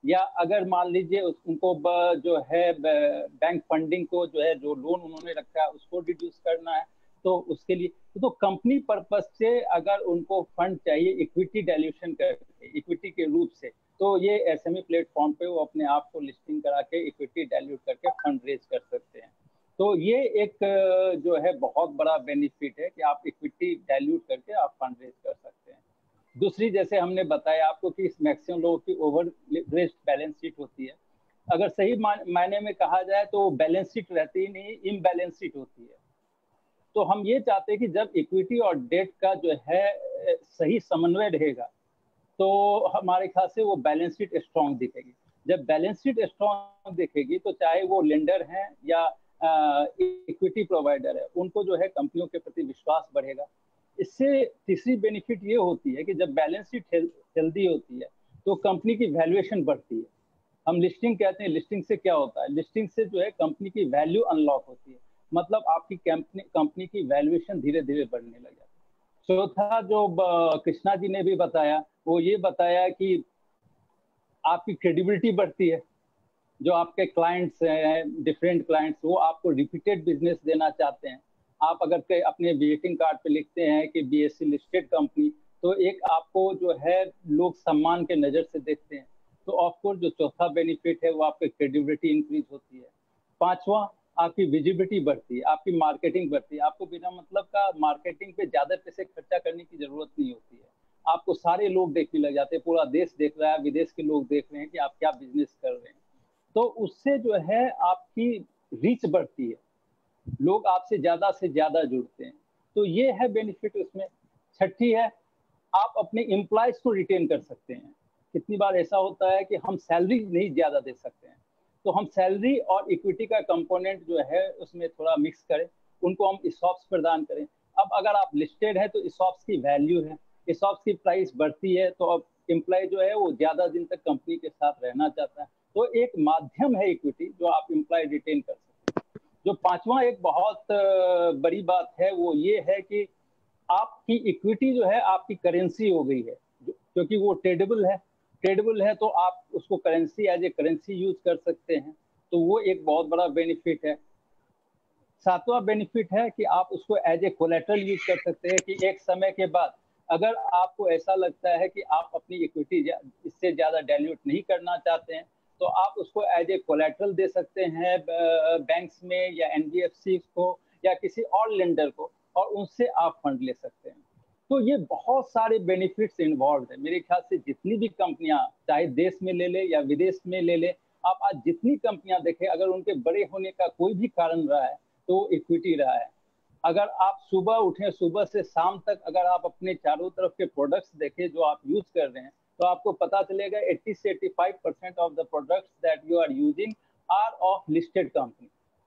Speaker 1: या अगर मान लीजिए उनको जो है बैंक फंडिंग को जो है जो लोन उन्होंने रखा है उसको रिड्यूस करना है, तो उसके लिए तो कंपनी पर्पस से अगर उनको फंड चाहिए इक्विटी डाइल्यूशन करके, इक्विटी के रूप से, तो ये एसएमई प्लेटफॉर्म पे वो अपने आप को लिस्टिंग करा के इक्विटी डाइल्यूट करके फंड रेज कर सकते हैं। तो ये एक जो है बहुत बड़ा बेनिफिट है कि आप इक्विटी डाइल्यूट करके आप फंड रेज कर सकते हैं। दूसरी, जैसे हमने बताया आपको कि इस मैक्सिमम लोगों की ओवर लिवरेज्ड बैलेंस शीट होती है। अगर सही मायने में कहा जाए तो बैलेंस शीट रहती ही नहीं, इम्बैलेंस शीट होती है। तो हम ये चाहते हैं कि जब इक्विटी और डेट का जो है सही समन्वय रहेगा तो हमारे ख्याल से वो बैलेंस शीट स्ट्रॉन्ग दिखेगी। जब बैलेंस शीट स्ट्रॉन्ग दिखेगी तो चाहे वो लेंडर हैं या इक्विटी प्रोवाइडर है, उनको जो है कंपनियों के प्रति विश्वास बढ़ेगा। इससे तीसरी बेनिफिट ये होती है कि जब बैलेंस शीट हेल्दी होती है तो कंपनी की वैल्यूएशन बढ़ती है। हम लिस्टिंग कहते हैं, लिस्टिंग से क्या होता है, लिस्टिंग से जो है कंपनी की वैल्यू अनलॉक होती है, मतलब आपकी कंपनी कंपनी की वैल्यूएशन धीरे धीरे बढ़ने लग जाती है। चौथा जो कृष्णा जी ने भी बताया, वो ये बताया कि आपकी क्रेडिबिलिटी बढ़ती है। जो आपके क्लाइंट्स हैं, डिफरेंट क्लाइंट्स, वो आपको रिपीटेड बिजनेस देना चाहते हैं। आप अगर अपने विजिटिंग कार्ड पे लिखते हैं कि बीएससी लिस्टेड कंपनी, तो एक आपको जो है लोग सम्मान के नज़र से देखते हैं। तो ऑफकोर्स जो चौथा बेनिफिट है वो आपकी क्रेडिबिलिटी इंक्रीज होती है। पांचवा, आपकी विजिबिलिटी बढ़ती है, आपकी मार्केटिंग बढ़ती है। आपको बिना मतलब का मार्केटिंग पे ज़्यादा पैसे खर्चा करने की ज़रूरत नहीं होती है। आपको सारे लोग देखने लग जाते हैं, पूरा देश देख रहा है, विदेश के लोग देख रहे हैं कि आप क्या बिजनेस कर रहे हैं। तो उससे जो है आपकी रीच बढ़ती है, लोग आपसे ज़्यादा से ज़्यादा जुड़ते हैं। तो ये है बेनिफिट उसमें। छठी है, आप अपने एम्प्लॉयज़ को रिटेन कर सकते हैं। कितनी बार ऐसा होता है कि हम सैलरी नहीं ज़्यादा दे सकते हैं, तो हम सैलरी और इक्विटी का कंपोनेंट जो है उसमें थोड़ा मिक्स करें, उनको हम इसॉप्स प्रदान करें। अब अगर आप लिस्टेड है तो इसॉप्स की वैल्यू है, इसॉप्स की प्राइस बढ़ती है, तो अब एम्प्लॉय जो है वो ज़्यादा दिन तक कंपनी के साथ रहना चाहता है। तो एक माध्यम है इक्विटी जो आप एम्प्लॉय रिटेन कर सकते हैं। जो पांचवा एक बहुत बड़ी बात है वो ये है कि आपकी इक्विटी जो है आपकी करेंसी हो गई है, क्योंकि वो ट्रेडेबल है। ट्रेडेबल है तो आप उसको currency as a currency use कर सकते हैं, तो वो एक बहुत बड़ा बेनिफिट है। सातवां बेनिफिट है कि आप उसको एज ए कोलेटरल यूज कर सकते हैं कि एक समय के बाद अगर आपको ऐसा लगता है कि आप अपनी इक्विटी इससे ज़्यादा डाइल्यूट नहीं करना चाहते हैं, तो आप उसको एज ए कोलेटरल दे सकते हैं बैंक्स में या एनबीएफसी को या किसी और लेंडर को, और उनसे आप फंड ले सकते हैं। तो ये बहुत सारे बेनिफिट्स इन्वॉल्व है। मेरे ख्याल से जितनी भी कंपनियां, चाहे देश में ले ले या विदेश में ले ले, आप आज जितनी कंपनियां देखें, अगर उनके बड़े होने का कोई भी कारण रहा है तो इक्विटी रहा है। अगर आप सुबह उठें, सुबह से शाम तक अगर आप अपने चारों तरफ के प्रोडक्ट्स देखें जो आप यूज कर रहे हैं, तो आपको पता चलेगा अस्सी से पचासी percent of the products that you are using are of listed company.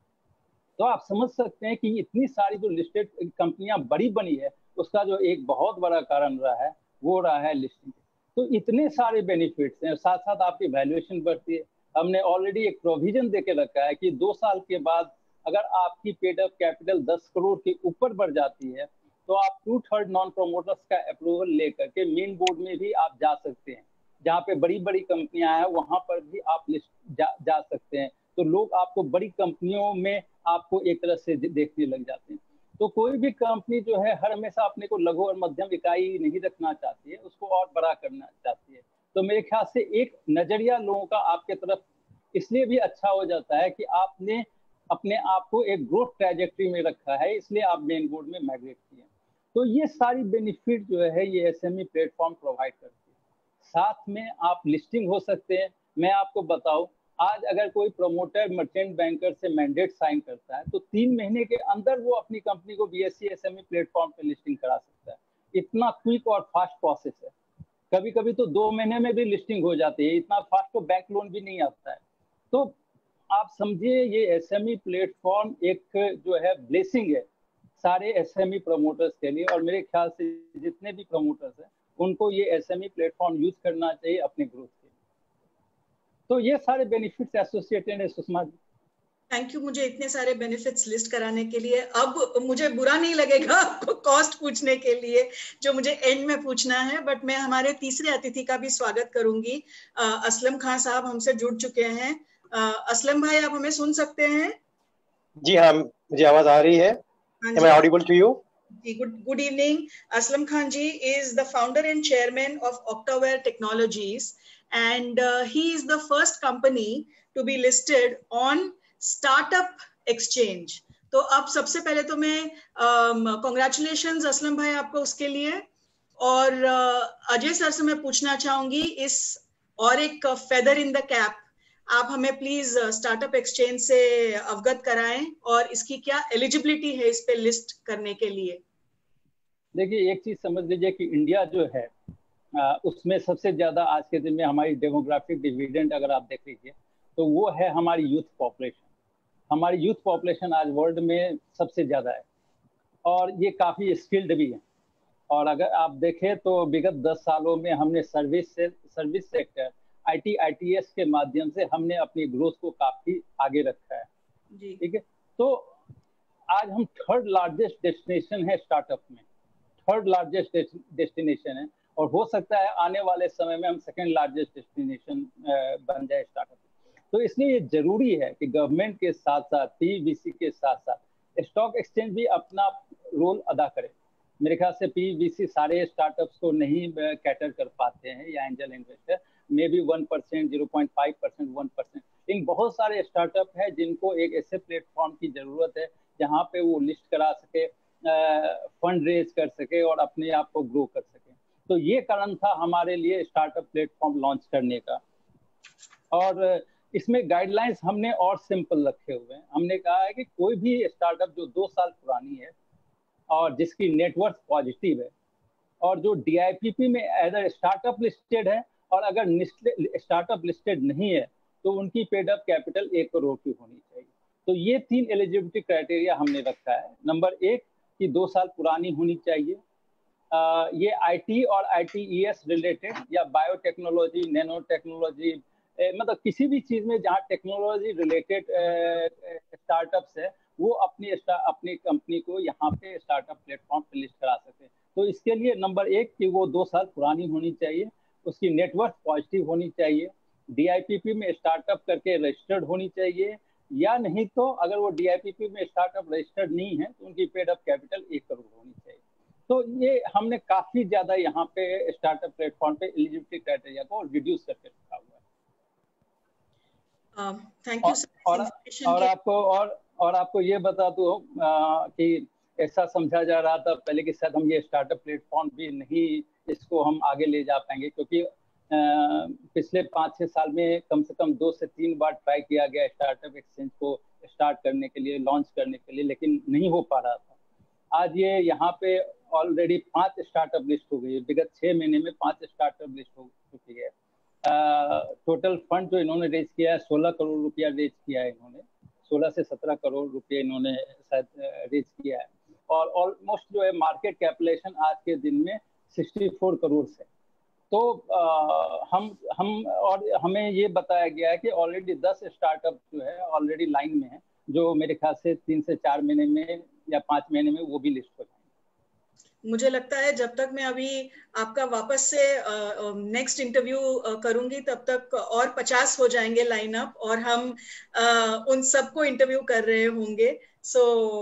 Speaker 1: तो आप समझ सकते हैं कि इतनी सारी जो लिस्टेड कंपनियां बड़ी बनी है, उसका जो एक बहुत बड़ा कारण रहा है वो रहा है लिस्टिंग। तो इतने सारे बेनिफिट्स हैं, साथ साथ आपकी वैल्यूएशन बढ़ती है। हमने ऑलरेडी एक प्रोविजन दे के रखा है कि दो साल के बाद अगर आपकी पेड अप कैपिटल दस करोड़ के ऊपर बढ़ जाती है, तो आप टू थर्ड नॉन प्रोमोटर्स का अप्रूवल लेकर के मेन बोर्ड में भी आप जा सकते हैं। जहाँ पे बड़ी बड़ी कंपनियां हैं वहां पर भी आप लिस्ट जा, जा सकते हैं। तो लोग आपको बड़ी कंपनियों में आपको एक तरह से देखने लग जाते हैं। तो कोई भी कंपनी जो है हर हमेशा अपने को लघु और मध्यम इकाई नहीं रखना चाहती है, उसको और बड़ा करना चाहती है। तो मेरे ख्याल से एक नजरिया लोगों का आपके तरफ इसलिए भी अच्छा हो जाता है कि आपने अपने आप को एक ग्रोथ ट्रैजेक्टरी में रखा है, इसलिए आप मेन बोर्ड में माइग्रेट किए। तो ये सारी बेनिफिट जो है ये एसएमई प्लेटफॉर्म प्रोवाइड करती है। साथ में आप लिस्टिंग हो सकते हैं। मैं आपको बताऊं, आज अगर कोई प्रोमोटर मर्चेंट बैंकर से मैंडेट साइन करता है तो तीन महीने के अंदर वो अपनी कंपनी को बीएससी एसएमई प्लेटफॉर्म पे लिस्टिंग करा सकता है। इतना क्विक और फास्ट प्रोसेस है। कभी कभी तो दो महीने में भी लिस्टिंग हो जाती है, इतना फास्ट तो बैंक लोन भी नहीं आता है। तो आप समझिए ये एसएमई प्लेटफॉर्म एक जो है ब्लेसिंग है सारे एसएमई प्रमोटर्स के लिए, और मेरे ख्याल से जितने भी प्रमोटर्स हैं उनको ये एसएमई प्लेटफॉर्म यूज करना चाहिए अपने ग्रोथ के लिए। तो ये सारे बेनिफिट्स एसोसिएटेड है सुषमा जी।
Speaker 2: थैंक यू मुझे इतने सारे बेनिफिट्स लिस्ट कराने के लिए। अब मुझे बुरा नहीं लगेगा आपको कॉस्ट पूछने के लिए जो मुझे एंड में पूछना है, बट मैं हमारे तीसरे अतिथि का भी स्वागत करूंगी। असलम खान साहब हमसे जुड़ चुके हैं। असलम भाई, आप हमें सुन सकते हैं?
Speaker 4: जी हाँ, मुझे आवाज आ रही है। Am I audible to you?
Speaker 2: Good, good evening. Aslam Khan ji is the founder and chairman of Octaware Technologies, and uh, he is the first company to be listed on Startup Exchange. तो अब सबसे पहले तो मैं कॉन्ग्रेचुलेशंस um, असलम भाई आपको उसके लिए। और uh, अजय सर से मैं पूछना चाहूंगी इस और एक फेदर इन द कैप, आप हमें प्लीज स्टार्टअप एक्सचेंज से अवगत कराएं और इसकी क्या एलिजिबिलिटी है इस पे लिस्ट करने के लिए।
Speaker 1: देखिए, एक चीज समझ लीजिए कि इंडिया जो है आ, उसमें सबसे ज्यादा आज के दिन में हमारी डेमोग्राफिक डिविडेंड अगर आप देख लीजिए तो वो है हमारी यूथ पॉपुलेशन। हमारी यूथ पॉपुलेशन आज वर्ल्ड में सबसे ज्यादा है और ये काफी स्किल्ड भी है। और अगर आप देखें तो विगत दस सालों में हमने सर्विस से सर्विस सेक्टर आईटी आईटीएस के माध्यम से हमने अपनी ग्रोथ को काफी आगे रखा है। ठीक है, तो आज हम थर्ड लार्जेस्ट डेस्टिनेशन है स्टार्टअप में, थर्ड लार्जेस्ट डेस्टिनेशन है, और हो सकता है आने वाले समय में हम सेकंड लार्जेस्ट डेस्टिनेशन बन जाए स्टार्टअप। तो इसलिए ये जरूरी है कि गवर्नमेंट के साथ साथ पीवीसी के साथ साथ स्टॉक एक्सचेंज भी अपना रोल अदा करे। मेरे ख्याल से पीवीसी सारे स्टार्टअप्स को नहीं कैटर कर पाते हैं, या angel investor may be one percent, zero point five percent, one percent. इन बहुत सारे स्टार्टअप है जिनको एक ऐसे प्लेटफॉर्म की जरूरत है जहाँ पे वो लिस्ट करा सके, फंड रेज कर सके और अपने आप को ग्रो कर सके। तो ये कारण था हमारे लिए स्टार्टअप प्लेटफॉर्म लॉन्च करने का। और इसमें गाइडलाइंस हमने और सिंपल रखे हुए हैं। हमने कहा है कि कोई भी स्टार्टअप जो दो साल पुरानी है और जिसकी नेटवर्थ पॉजिटिव है और जो डीआईपीपी में एज स्टार्टअप लिस्टेड है, और अगर स्टार्टअप लिस्टेड नहीं है तो उनकी पेड अप कैपिटल एक करोड़ की होनी चाहिए। तो ये तीन एलिजिबिलिटी क्राइटेरिया हमने रखा है। नंबर एक कि दो साल पुरानी होनी चाहिए। आ, ये आईटी और आईटीईएस रिलेटेड या बायोटेक्नोलॉजी, नैनो टेक्नोलॉजी, मतलब किसी भी चीज में जहाँ टेक्नोलॉजी रिलेटेड स्टार्टअप्स है वो अपनी अपनी कंपनी को यहाँ पे स्टार्टअप प्लेटफॉर्म पे लिस्ट करा सकते हैं। तो इसके लिए नंबर एक कि वो दो साल पुरानी होनी चाहिए, उसकी नेटवर्थ पॉजिटिव होनी चाहिए, डीआईपीपी में स्टार्टअप करके रजिस्टर्ड होनी चाहिए, या नहीं तो अगर वो डीआईपीपी में स्टार्टअप रजिस्टर्ड नहीं है तो उनकी पेड अप कैपिटल एक करोड़ होनी चाहिए। तो ये हमने काफी ज्यादा यहाँ पे स्टार्टअप प्लेटफॉर्म पे एलिजिबिलिटी क्राइटेरिया को रिड्यूस करके रखा हुआ है।
Speaker 2: थैंक यू
Speaker 1: और, और आपको और और आपको ये बता दो कि ऐसा समझा जा रहा था पहले कि शायद हम ये स्टार्टअप प्लेटफॉर्म भी नहीं इसको हम आगे ले जा पाएंगे, क्योंकि आ, पिछले पाँच छः साल में कम से कम दो से तीन बार ट्राई किया गया स्टार्टअप एक्सचेंज को स्टार्ट करने के लिए, लॉन्च करने के लिए, लेकिन नहीं हो पा रहा था। आज ये यहाँ पे ऑलरेडी पांच स्टार्टअप लिस्ट हो गई है। विगत छः महीने में पांच स्टार्टअप लिस्ट हो चुकी है। टोटल फंड जो इन्होंने रेज किया है सोलह करोड़ रुपया रेज किया है इन्होंने, सोलह से सत्रह करोड़ रुपये इन्होंने शायद रेज किया है। और ऑलमोस्ट जो है मार्केट कैपिटलाइजेशन आज के दिन में चौंसठ करोड़ से। तो आ, हम हम और हमें ये बताया गया है कि ऑलरेडी दस स्टार्टअप जो है ऑलरेडी लाइन में है, जो मेरे ख्याल से तीन से चार महीने में या पाँच महीने में वो भी लिस्ट हो जाएंगे।
Speaker 2: मुझे लगता है जब तक मैं अभी आपका वापस से नेक्स्ट इंटरव्यू करूंगी तब तक और पचास हो जाएंगे लाइनअप और हम uh, उन सबको इंटरव्यू कर रहे होंगे। So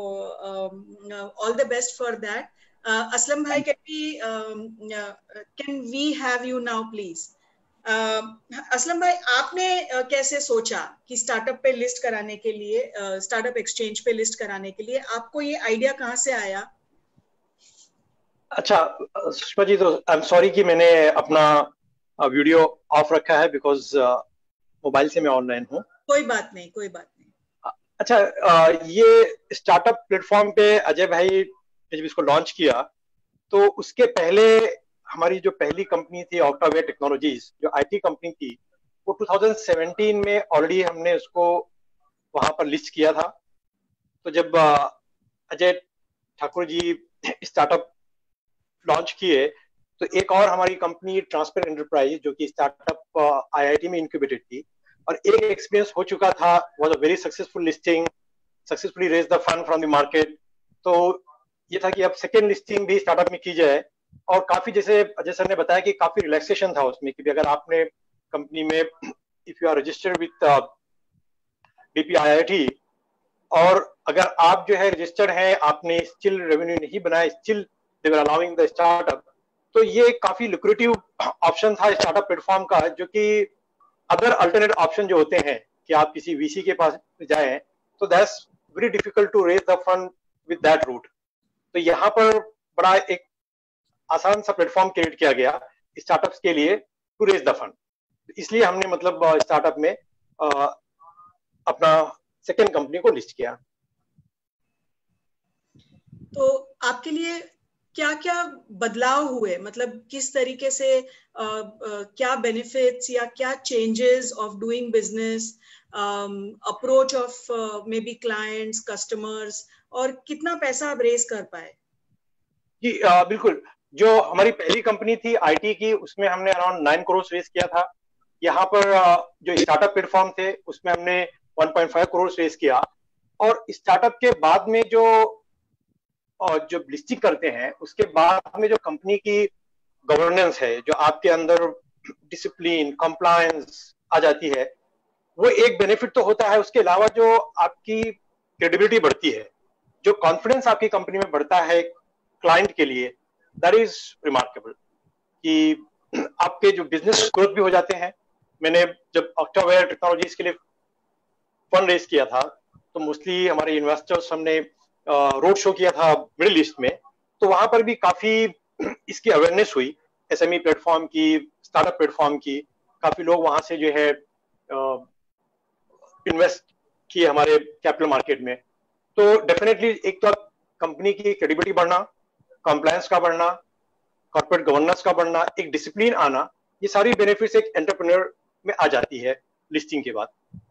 Speaker 2: all the best for that. Aslam भाई, can we can we have you now please? Aslam भाई, आपने uh, कैसे सोचा कि स्टार्टअप पे लिस्ट कराने के लिए, स्टार्टअप uh, एक्सचेंज पे लिस्ट कराने के लिए आपको ये आइडिया कहाँ से आया?
Speaker 4: अच्छा सुषमा जी, तो आई एम सॉरी कि मैंने अपना वीडियो ऑफ रखा है बिकॉज मोबाइल से मैं ऑनलाइन हूँ।
Speaker 2: कोई बात नहीं, कोई बात नहीं।
Speaker 4: अच्छा, ये स्टार्टअप प्लेटफॉर्म पे अजय भाई ने जब इसको लॉन्च किया तो उसके पहले हमारी जो पहली कंपनी थी ऑक्टावेयर टेक्नोलॉजीज, जो आईटी कंपनी थी, वो दो हज़ार सत्रह में ऑलरेडी हमने उसको वहां पर लिस्ट किया था। तो जब अजय ठाकुर जी स्टार्टअप लॉन्च किए तो एक और हमारी कंपनी ट्रांसपेरेंट एंटरप्राइज, जो कि स्टार्टअप आईआईटी में इंक्यूबेटेड थी, और एक एक्सपीरियंस हो चुका था, was a very successful listing, successfully raise the fund from the market. तो ये था कि अब सेकेंड लिस्टिंग भी स्टार्टअप में की जाए, और काफी जैसे अजय सर ने बताया कि काफी रिलैक्सेशन था उसमें कि अगर आपने कंपनी में if you are registered with DPIIT और अगर आप जो है रजिस्टर्ड हैं, आपने स्टिल रेवेन्यू नहीं बनाया, still they were allowing the startup, तो ये काफी लुक्रेटिव ऑप्शन था स्टार्टअप प्लेटफॉर्म का, जो कि अदर अल्टरनेट ऑप्शन जो होते हैं कि आप किसी वीसी के पास जाएं तो that's very difficult to raise the fund with that route. तो यहाँ पर बड़ा एक आसान सा प्लेटफॉर्म क्रिएट किया गया स्टार्टअप्स के लिए टू रेज द फंड, इसलिए हमने मतलब स्टार्टअप में आ, अपना सेकेंड कंपनी को लिस्ट किया।
Speaker 2: तो आपके लिए क्या क्या बदलाव हुए, मतलब किस तरीके से आ, आ, क्या बेनिफिट्स या क्या changes of doing business, approach of may be clients, customers, और कितना पैसा आप रेज कर पाए?
Speaker 4: जी आ, बिल्कुल, जो हमारी पहली कंपनी थी आईटी की, उसमें हमने अराउंड नाइन करोड़ रेज किया था। यहाँ पर आ, जो स्टार्टअप प्लेटफॉर्म थे उसमें हमने one point five crore raise किया, और स्टार्टअप के बाद में जो और जो लिस्टिंग करते हैं उसके बाद में जो कंपनी की गवर्नेंस है, जो आपके अंदर डिसिप्लिन, कंप्लायंस आ जाती है, वो एक बेनिफिट तो होता है। उसके अलावा जो आपकी क्रेडिबिलिटी बढ़ती है, जो कॉन्फिडेंस आपकी कंपनी में बढ़ता है क्लाइंट के लिए, दैट इज रिमार्केबल कि आपके जो बिजनेस ग्रोथ भी हो जाते हैं। मैंने जब ऑक्टावेयर टेक्नोलॉजीज के लिए फंड रेज किया था तो मोस्टली हमारे इन्वेस्टर्स हमने रोड शो किया था मिडिल ईस्ट में, तो वहां पर भी काफी इसकी अवेयरनेस हुई एसएमई प्लेटफॉर्म की, स्टार्टअप प्लेटफॉर्म की। काफी लोग वहां से जो है इन्वेस्ट किए हमारे कैपिटल मार्केट में। तो डेफिनेटली एक तो कंपनी की क्रेडिबिलिटी बढ़ना, कंप्लायंस का बढ़ना, कॉर्पोरेट गवर्नेंस का बढ़ना, एक डिसिप्लिन आना, ये सारी बेनिफिट्स एक एंटरप्रेन्योर में आ जाती है लिस्टिंग के बाद।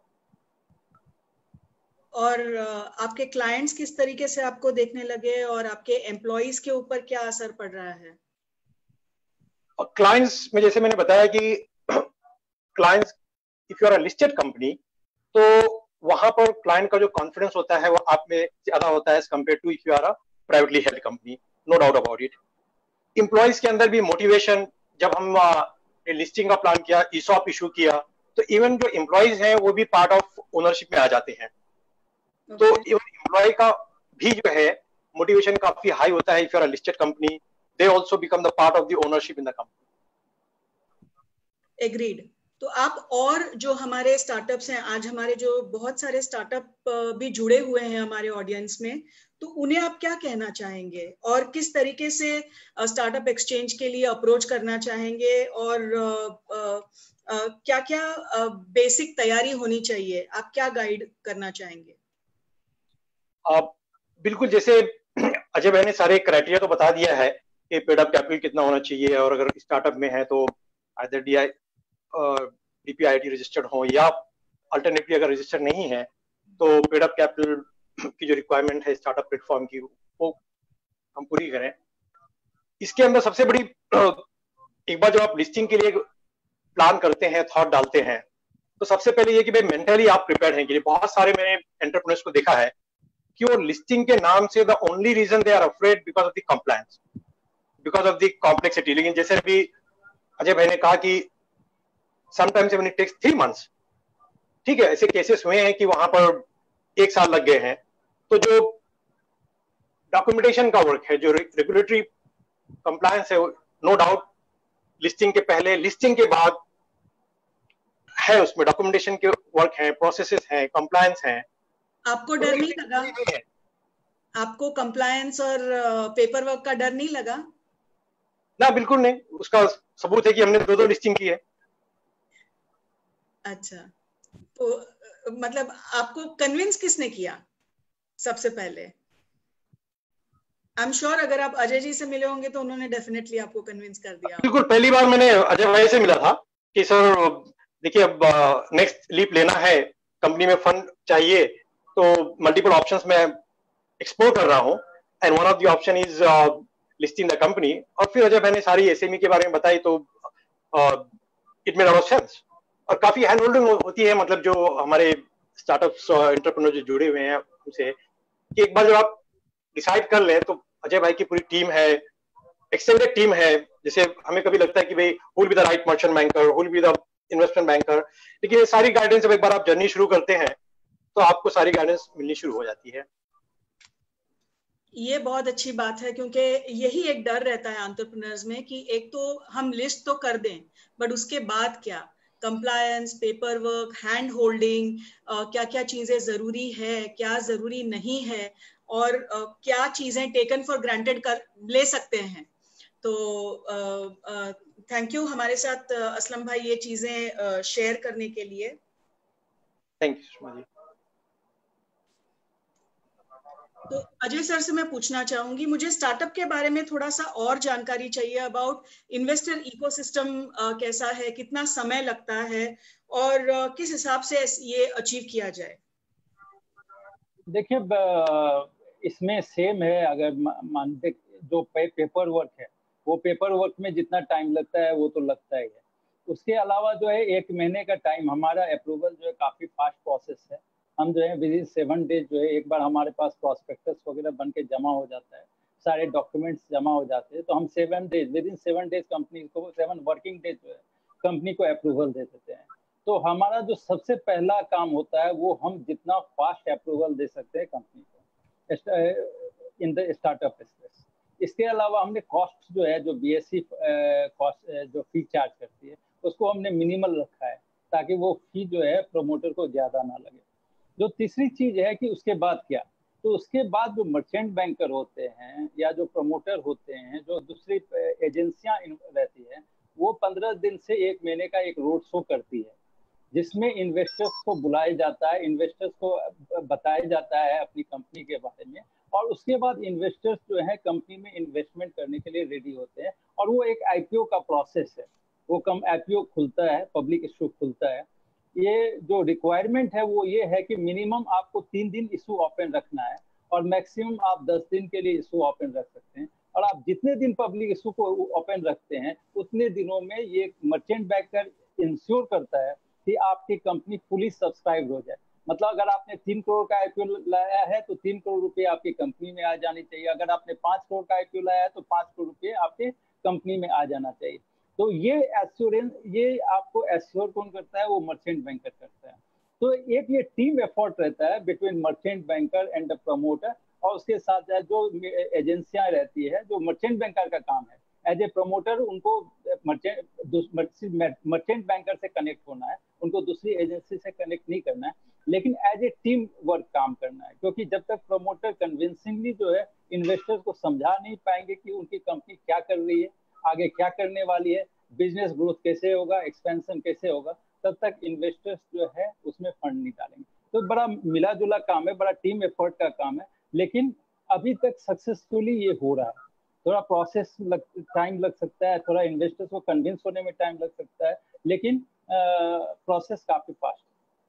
Speaker 2: और आपके क्लाइंट्स किस तरीके से आपको देखने लगे, और आपके एम्प्लॉइज के ऊपर क्या असर पड़ रहा है?
Speaker 4: क्लाइंट्स में जैसे मैंने बताया कि clients, if you are a listed company, तो वहां पर क्लाइंट का जो कॉन्फिडेंस होता है वो आप में ज्यादा होता है as compare to if you are a privately held company, no doubt about it. Employees के अंदर भी मोटिवेशन, जब हम लिस्टिंग का प्लान किया, ईसॉप इशू किया, तो इवन जो एम्प्लॉइज हैं वो भी पार्ट ऑफ ओनरशिप में आ जाते हैं। Okay. तो इवन एम्प्लॉय का भी जो है मोटिवेशन काफी हाई होता है। If you are a listed company, they also become the part of the ownership in the company.
Speaker 2: Agreed. तो आप और जो हमारे स्टार्टअप्स हैं, आज हमारे जो बहुत सारे स्टार्टअप भी जुड़े हुए हैं हमारे ऑडियंस में, तो उन्हें आप क्या कहना चाहेंगे, और किस तरीके से स्टार्टअप एक्सचेंज के लिए अप्रोच करना चाहेंगे, और क्या क्या बेसिक तैयारी होनी चाहिए, आप क्या गाइड करना चाहेंगे?
Speaker 4: आप बिल्कुल, जैसे अजय भाई ने सारे क्राइटेरिया तो बता दिया है कि पेड अप कैपिटल कितना होना चाहिए, और अगर स्टार्टअप में है तो आइदर डीआई डीपीआईटी रजिस्टर्ड हो, या अल्टरनेटली अगर रजिस्टर्ड नहीं है तो पेड अप कैपिटल की जो रिक्वायरमेंट है स्टार्टअप प्लेटफॉर्म की, वो हम पूरी करें। इसके अंदर सबसे बड़ी, एक बार जब आप लिस्टिंग के लिए प्लान करते हैं, थॉट डालते हैं, तो सबसे पहले ये कि भाई मेंटली आप प्रिपेयर हैं। कि बहुत सारे मैंने एंटरप्रेन्योर्स को देखा है कि वो लिस्टिंग के नाम से the only reason they are afraid because of the compliance, because of the complexity. लेकिन जैसे अभी अजय भाई ने कहा कि sometimes even it takes three months, ठीक है, ऐसे केसेस हुए हैं कि वहां पर एक साल लग गए हैं। तो जो डॉक्यूमेंटेशन का वर्क है, जो रेगुलेटरी कंप्लायंस है, नो डाउट लिस्टिंग के पहले, लिस्टिंग के बाद है, उसमें डॉक्यूमेंटेशन के वर्क है, प्रोसेसेस हैं, कंप्लायंस हैं।
Speaker 2: आपको डर नहीं लगा? आपको कंप्लायंस और पेपर वर्क का डर नहीं लगा?
Speaker 4: ना, बिल्कुल नहीं। उसका सबूत है कि हमने दो दो लिस्टिंग की है।
Speaker 2: अच्छा, तो मतलब आपको कन्विंस किसने किया सबसे पहले? आई एम श्योर अगर आप अजय जी से मिले होंगे तो उन्होंने डेफिनेटली आपको कन्विंस कर दिया।
Speaker 4: बिल्कुल, पहली बार मैंने अजय भाई से मिला था कि सर देखिए अब नेक्स्ट लीप लेना है, कंपनी में फंड चाहिए, तो मल्टीपल ऑप्शंस में एक्सप्लोर कर रहा हूँ, and one of the option is listing the company. और फिर अजय भाई ने सारी एसएमई के बारे में बताई, तो it made a lot of sense और काफी हैंड होल्डिंग होती है, मतलब जो हमारे स्टार्टअप्स और एंटरप्रेन्योर जो जुड़े हुए हैं उनसे, कि एक बार जब आप डिसाइड कर लें तो अजय भाई की पूरी टीम है, एक्सटेंडेड टीम है। जैसे हमें कभी लगता है कि भाई who will be the right merchant banker, who will be the investment banker, लेकिन ये सारी गाइडेंस जब एक बार आप जर्नी शुरू करते हैं तो आपको सारी गाइडेंस मिलनी शुरू हो जाती है।
Speaker 2: ये बहुत अच्छी बात है, क्योंकि यही एक डर रहता है एंटरप्रेन्योर्स में कि एक तो हम लिस्ट तो कर दें, बट उसके बाद क्या, compliance, paper work, hand holding, क्या क्या चीजें जरूरी है, क्या जरूरी नहीं है, और uh, क्या चीजें टेकन फॉर ग्रांटेड कर ले सकते हैं। तो थैंक यू हमारे साथ uh, असलम भाई ये चीजें शेयर uh, करने के लिए।
Speaker 4: Thank you Sushma ji.
Speaker 2: तो अजय सर से मैं पूछना चाहूंगी, मुझे स्टार्टअप के बारे में थोड़ा सा और जानकारी चाहिए अबाउट इन्वेस्टर इकोसिस्टम, कैसा है, कितना समय लगता है, और uh, किस हिसाब से ये अचीव किया जाए।
Speaker 1: देखिए इसमें सेम है, अगर मानते जो पे, पेपर वर्क है वो पेपर वर्क में जितना टाइम लगता है वो तो लगता ही है। उसके अलावा जो है एक महीने का टाइम, हमारा अप्रूवल जो है काफी फास्ट प्रोसेस है। हम जो है विद इन सेवन डेज जो है एक बार हमारे पास प्रॉस्पेक्टस वगैरह बन के जमा हो जाता है, सारे डॉक्यूमेंट्स जमा हो जाते हैं, तो हम seven days within seven days company को, सेवन वर्किंग डेज जो है कंपनी को अप्रूवल दे देते हैं। तो हमारा जो सबसे पहला काम होता है वो हम जितना फास्ट अप्रूवल दे सकते हैं कंपनी को इन द स्टार्टअप स्पेस। इसके अलावा हमने कॉस्ट जो है, जो बीएससी कॉस्ट जो फी चार्ज करती है उसको हमने मिनिमल रखा है, ताकि वो फी जो है प्रमोटर को ज्यादा ना लगे। जो तीसरी चीज है कि उसके बाद क्या, तो उसके बाद जो मर्चेंट बैंकर होते हैं या जो प्रमोटर होते हैं, जो दूसरी एजेंसियां रहती है, वो पंद्रह दिन से एक महीने का एक रोड शो करती है, जिसमें इन्वेस्टर्स को बुलाया जाता है, इन्वेस्टर्स को बताया जाता है अपनी कंपनी के बारे में, और उसके बाद इन्वेस्टर्स जो है कंपनी में इन्वेस्टमेंट करने के लिए रेडी होते हैं। और वो एक आईपीओ का प्रोसेस है, वो कम आईपीओ खुलता है, पब्लिक इशू खुलता है। ये जो रिक्वायरमेंट है वो ये है कि मिनिमम आपको तीन दिन इशू ओपन रखना है और मैक्सिमम आप दस दिन के लिए इशू ओपन रख सकते हैं। और आप जितने दिन पब्लिक इशू को ओपन रखते हैं उतने दिनों में ये मर्चेंट बैंकर इंश्योर करता है कि आपकी कंपनी फुली सब्सक्राइब हो जाए। मतलब अगर आपने तीन करोड़ का आईपीओ लाया है तो तीन करोड़ रुपए आपकी कंपनी में आ जानी चाहिए, अगर आपने पांच करोड़ का आईपीओ लाया है तो पांच करोड़ रुपए आपके कंपनी में आ जाना चाहिए। तो ये एश्योरेंस, ये आपको एश्योर कौन करता है, वो मर्चेंट बैंकर करता है। तो एक ये टीम एफर्ट रहता है between merchant banker and the promoter, और उसके साथ साथ जो एजेंसियां रहती है, जो मर्चेंट बैंकर का काम है एज ए प्रमोटर उनको मर्चेंट मर्चेंट बैंकर से कनेक्ट होना है, उनको दूसरी एजेंसी से कनेक्ट नहीं करना है, लेकिन एज ए टीम वर्क काम करना है। क्योंकि जब तक प्रमोटर कन्विंसिंगली जो है इन्वेस्टर्स को समझा नहीं पाएंगे कि उनकी कंपनी क्या कर रही है, आगे क्या करने वाली है, बिजनेस ग्रोथ कैसे होगा, एक्सपेंशन कैसे होगा, तब तक इन्वेस्टर्स जो है उसमें फंड नहीं डालेंगे। तो बड़ा मिला जुला काम है, बड़ा टीम एफर्ट का काम है, लेकिन अभी तक सक्सेसफुली ये हो रहा है। थोड़ा प्रोसेस लग टाइम लग सकता है, थोड़ा इन्वेस्टर्स को कन्विंस होने में टाइम लग सकता है, लेकिन प्रोसेस काफी फास्ट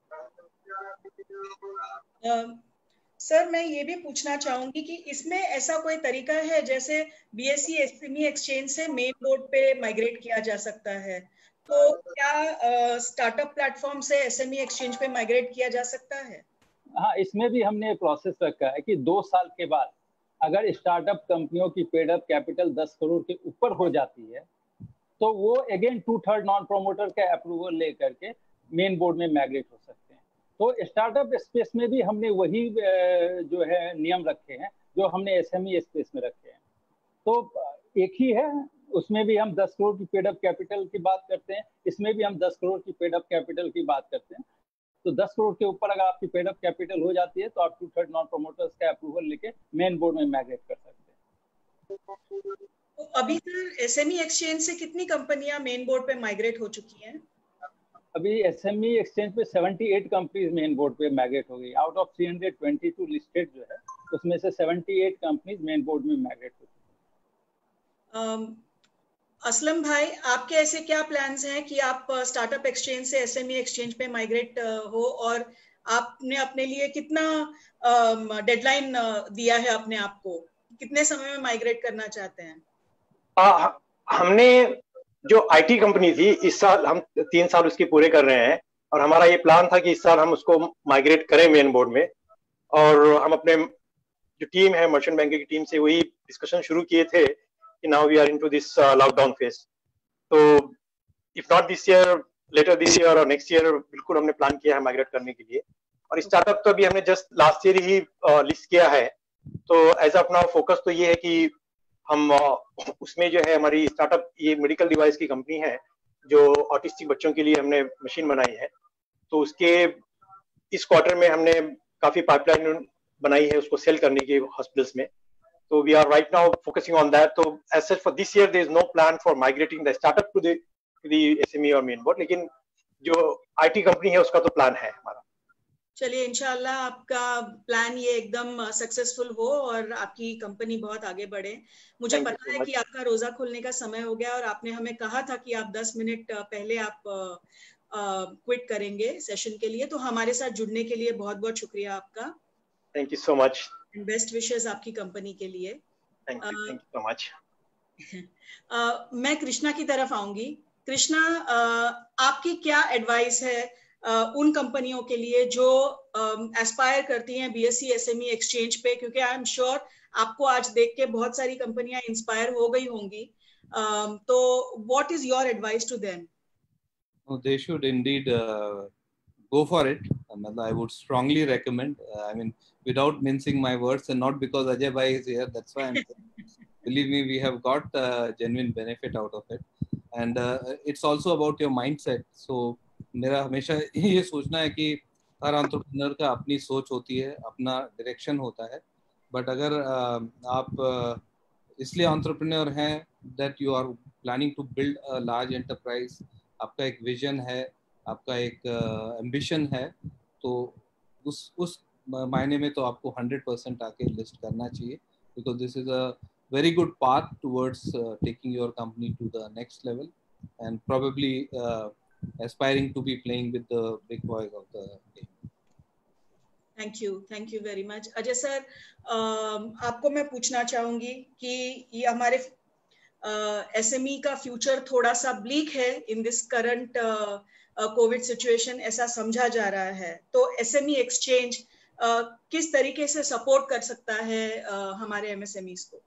Speaker 2: है। सर मैं ये भी पूछना चाहूंगी कि इसमें ऐसा कोई तरीका है, जैसे बीएसई एसएमई एक्सचेंज से मेन बोर्ड पे माइग्रेट किया जा सकता है, तो क्या स्टार्टअप प्लेटफॉर्म से एसएमई एक्सचेंज पे माइग्रेट किया जा सकता है?
Speaker 1: हाँ, इसमें भी हमने प्रोसेस रखा है कि दो साल के बाद अगर स्टार्टअप कंपनियों की पेड अप कैपिटल दस करोड़ के ऊपर हो जाती है तो वो again two third non promoter का अप्रूवल लेकर के मेन बोर्ड में माइग्रेट हो सकते हैं। तो स्टार्टअप स्पेस में भी हमने वही जो है नियम रखे हैं जो हमने एसएमई स्पेस में रखे हैं। तो एक ही है, उसमें भी हम दस करोड़ की पेड अप कैपिटल की बात करते हैं, इसमें भी हम दस करोड़ की पेड अप कैपिटल की बात करते हैं। तो दस करोड़ के ऊपर अगर आपकी पेड अप कैपिटल हो जाती है तो आप टू थर्ड नॉन प्रोमोटर्स का अप्रूवल लेके मेन बोर्ड में माइग्रेट कर सकते हैं।
Speaker 2: तो अभी सर एसएमई एक्सचेंज से कितनी कंपनियां मेन बोर्ड पे माइग्रेट हो चुकी हैं?
Speaker 1: अभी एसएमई एक्सचेंज पे अठहत्तर कंपनीज मेन बोर्ड पे माइग्रेट हो गई। आउट ऑफ तीन सौ बाईस लिस्टेड जो है उसमें से अठहत्तर कंपनीज मेन बोर्ड में माइग्रेट हो चुकी
Speaker 2: है। असलम भाई, आपके ऐसे क्या प्लान्स हैं कि आप स्टार्टअप एक्सचेंज से एसएमई एक्सचेंज पे माइग्रेट हो, और आपने अपने लिए कितना डेडलाइन दिया है अपने आप को, कितने समय में माइग्रेट करना चाहते हैं?
Speaker 4: आ, हमने जो आईटी कंपनी थी, इस साल हम तीन साल उसके पूरे कर रहे हैं और हमारा ये प्लान था कि इस साल हम उसको माइग्रेट करें मेन बोर्ड में। और हम अपने जो टीम है मर्चेंट बैंकिंग की टीम से वही डिस्कशन शुरू किए थे कि now we are into this lockdown phase. तो if not this year, later this year और नेक्स्ट ईयर बिल्कुल हमने प्लान किया है माइग्रेट करने के लिए। और स्टार्टअप तो अभी हमने जस्ट लास्ट ईयर ही लिस्ट किया है। तो एज ऑफ नाउ फोकस तो ये है कि हम उसमें जो है हमारी स्टार्टअप ये मेडिकल डिवाइस की कंपनी है जो ऑटिस्टिक बच्चों के लिए हमने मशीन बनाई है। तो उसके इस क्वार्टर में हमने काफी पाइपलाइन बनाई है उसको सेल करने की हॉस्पिटल्स में। तो we are right now focusing on that. तो as such for this year there is no plan for migrating the startup to the the SME और मेन बोर्ड, लेकिन जो आईटी कंपनी है उसका तो प्लान है हमारा।
Speaker 2: चलिए इंशाल्लाह आपका प्लान ये एकदम सक्सेसफुल हो और आपकी कंपनी बहुत आगे बढ़े। मुझे
Speaker 4: Thank you
Speaker 2: पता
Speaker 4: so
Speaker 2: है
Speaker 4: much.
Speaker 2: कि आपका रोजा खुलने का समय हो गया और आपने हमें कहा था कि आप दस मिनट पहले आप क्विट करेंगे सेशन के लिए। तो हमारे साथ जुड़ने के लिए बहुत बहुत शुक्रिया आपका।
Speaker 4: Thank you so much.
Speaker 2: Best wishes आपकी कंपनी के लिए।
Speaker 4: Thank you thank you so much.
Speaker 2: मैं कृष्णा की तरफ आऊंगी। कृष्णा, आपकी क्या एडवाइस है Uh, उन कंपनियों के लिए जो एस्पायर um, करती हैं बीएससी एसएमई एक्सचेंज पे, क्योंकि आई एम श्योर आपको आज देख के बहुत सारी कंपनियां इंस्पायर हो गई होंगी। um, तो what is your advice to them?
Speaker 3: They should indeed uh, go for it. I would strongly recommend. Uh, I mean, without mincing my words, and not because Ajay Bhai is here. That's why I'm saying. Believe me, we have got uh, genuine benefit out of it, and uh, it's also about your mindset. So. मेरा हमेशा ये सोचना है कि हर एंटरप्रेन्योर का अपनी सोच होती है, अपना डायरेक्शन होता है। बट अगर आप इसलिए एंटरप्रेन्योर हैं that you are planning to build a large enterprise, आपका एक विजन है, आपका एक एम्बिशन है, तो उस उस मायने में तो आपको हंड्रेड परसेंट आके लिस्ट करना चाहिए, because this is a very good path towards taking your company to the next level and probably aspiring to be playing with the big boys of the game.
Speaker 2: Thank you, thank you very much. Ajay sir, आपको मैं पूछना चाहूंगी कि ये हमारे एसएमई का फ्यूचर थोड़ा सा ब्लीक है in this current COVID situation, ऐसा समझा जा रहा है। तो एसएमई एक्सचेंज किस तरीके से सपोर्ट कर सकता है हमारे एमएसएमईज को?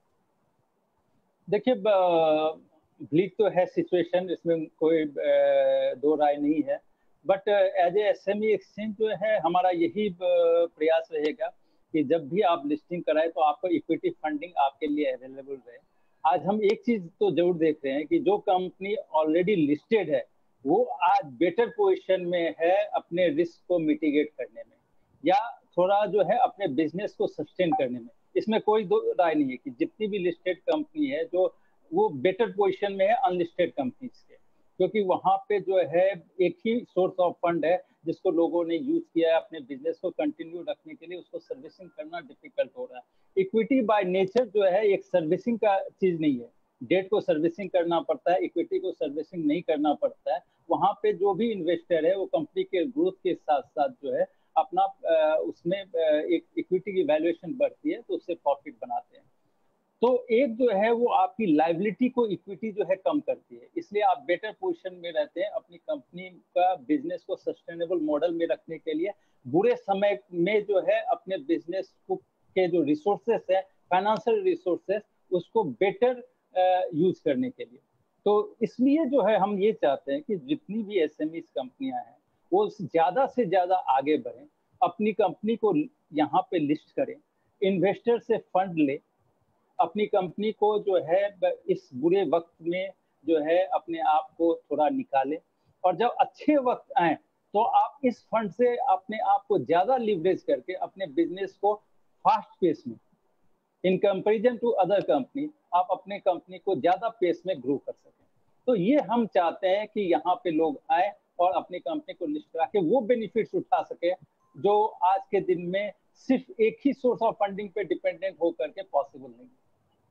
Speaker 1: देखिए, ब्लीक तो है सिचुएशन, इसमें कोई दो राय नहीं है। But as a SME exchange जो है हमारा यही प्रयास रहेगा कि जब भी आप लिस्टिंग कराएं तो आपको इक्विटी फंडिंग आपके लिए अवेलेबल रहे। आज हम एक चीज तो जरूर देख रहे हैं कि जो कंपनी ऑलरेडी लिस्टेड है वो आज बेटर पोजीशन में है अपने रिस्क को मिटिगेट करने में या थोड़ा जो है अपने बिजनेस को सस्टेन करने में। इसमें कोई दो राय नहीं है कि जितनी भी लिस्टेड कंपनी है जो वो बेटर पोजीशन में है अनलिस्टेड कंपनीज के, क्योंकि वहां पे जो है एक ही सोर्स ऑफ फंड है जिसको लोगों ने यूज किया है अपने बिजनेस को कंटिन्यू रखने के लिए। उसको सर्विसिंग करना डिफिकल्ट हो रहा है। इक्विटी बाय नेचर जो है एक सर्विसिंग का चीज नहीं है। डेट को सर्विसिंग करना पड़ता है, इक्विटी को सर्विसिंग नहीं करना पड़ता है। वहां पे जो भी इन्वेस्टर है वो कंपनी के ग्रोथ के साथ साथ जो है अपना उसमें एक इक्विटी की वैल्यूएशन बढ़ती है तो उससे प्रॉफिट बनाते हैं। तो एक जो है वो आपकी लायबिलिटी को इक्विटी जो है कम करती है, इसलिए आप बेटर पोजीशन में रहते हैं अपनी कंपनी का बिजनेस को सस्टेनेबल मॉडल में रखने के लिए। बुरे समय में जो है अपने बिजनेस को के जो रिसोर्सेस है, फाइनेंशियल रिसोर्सेस, उसको बेटर यूज करने के लिए। तो इसलिए जो है हम ये चाहते हैं कि जितनी भी एसएमई कंपनियां हैं वो ज्यादा से ज्यादा आगे बढ़ें, अपनी कंपनी को यहाँ पे लिस्ट करें, इन्वेस्टर से फंड ले, अपनी कंपनी को जो है इस बुरे वक्त में जो है अपने आप को थोड़ा निकालें, और जब अच्छे वक्त आए तो आप इस फंड से अपने आप को ज्यादा लिवरेज करके अपने बिजनेस को फास्ट पेस में, in comparison to other company, आप अपने कंपनी को ज्यादा पेस में ग्रो कर सकें। तो ये हम चाहते हैं कि यहाँ पे लोग आए और अपनी कंपनी को लिस्ट करा के वो बेनिफिट्स उठा सके जो आज के दिन में सिर्फ एक ही सोर्स ऑफ फंडिंग पे डिपेंडेंट होकर के पॉसिबल नहीं है।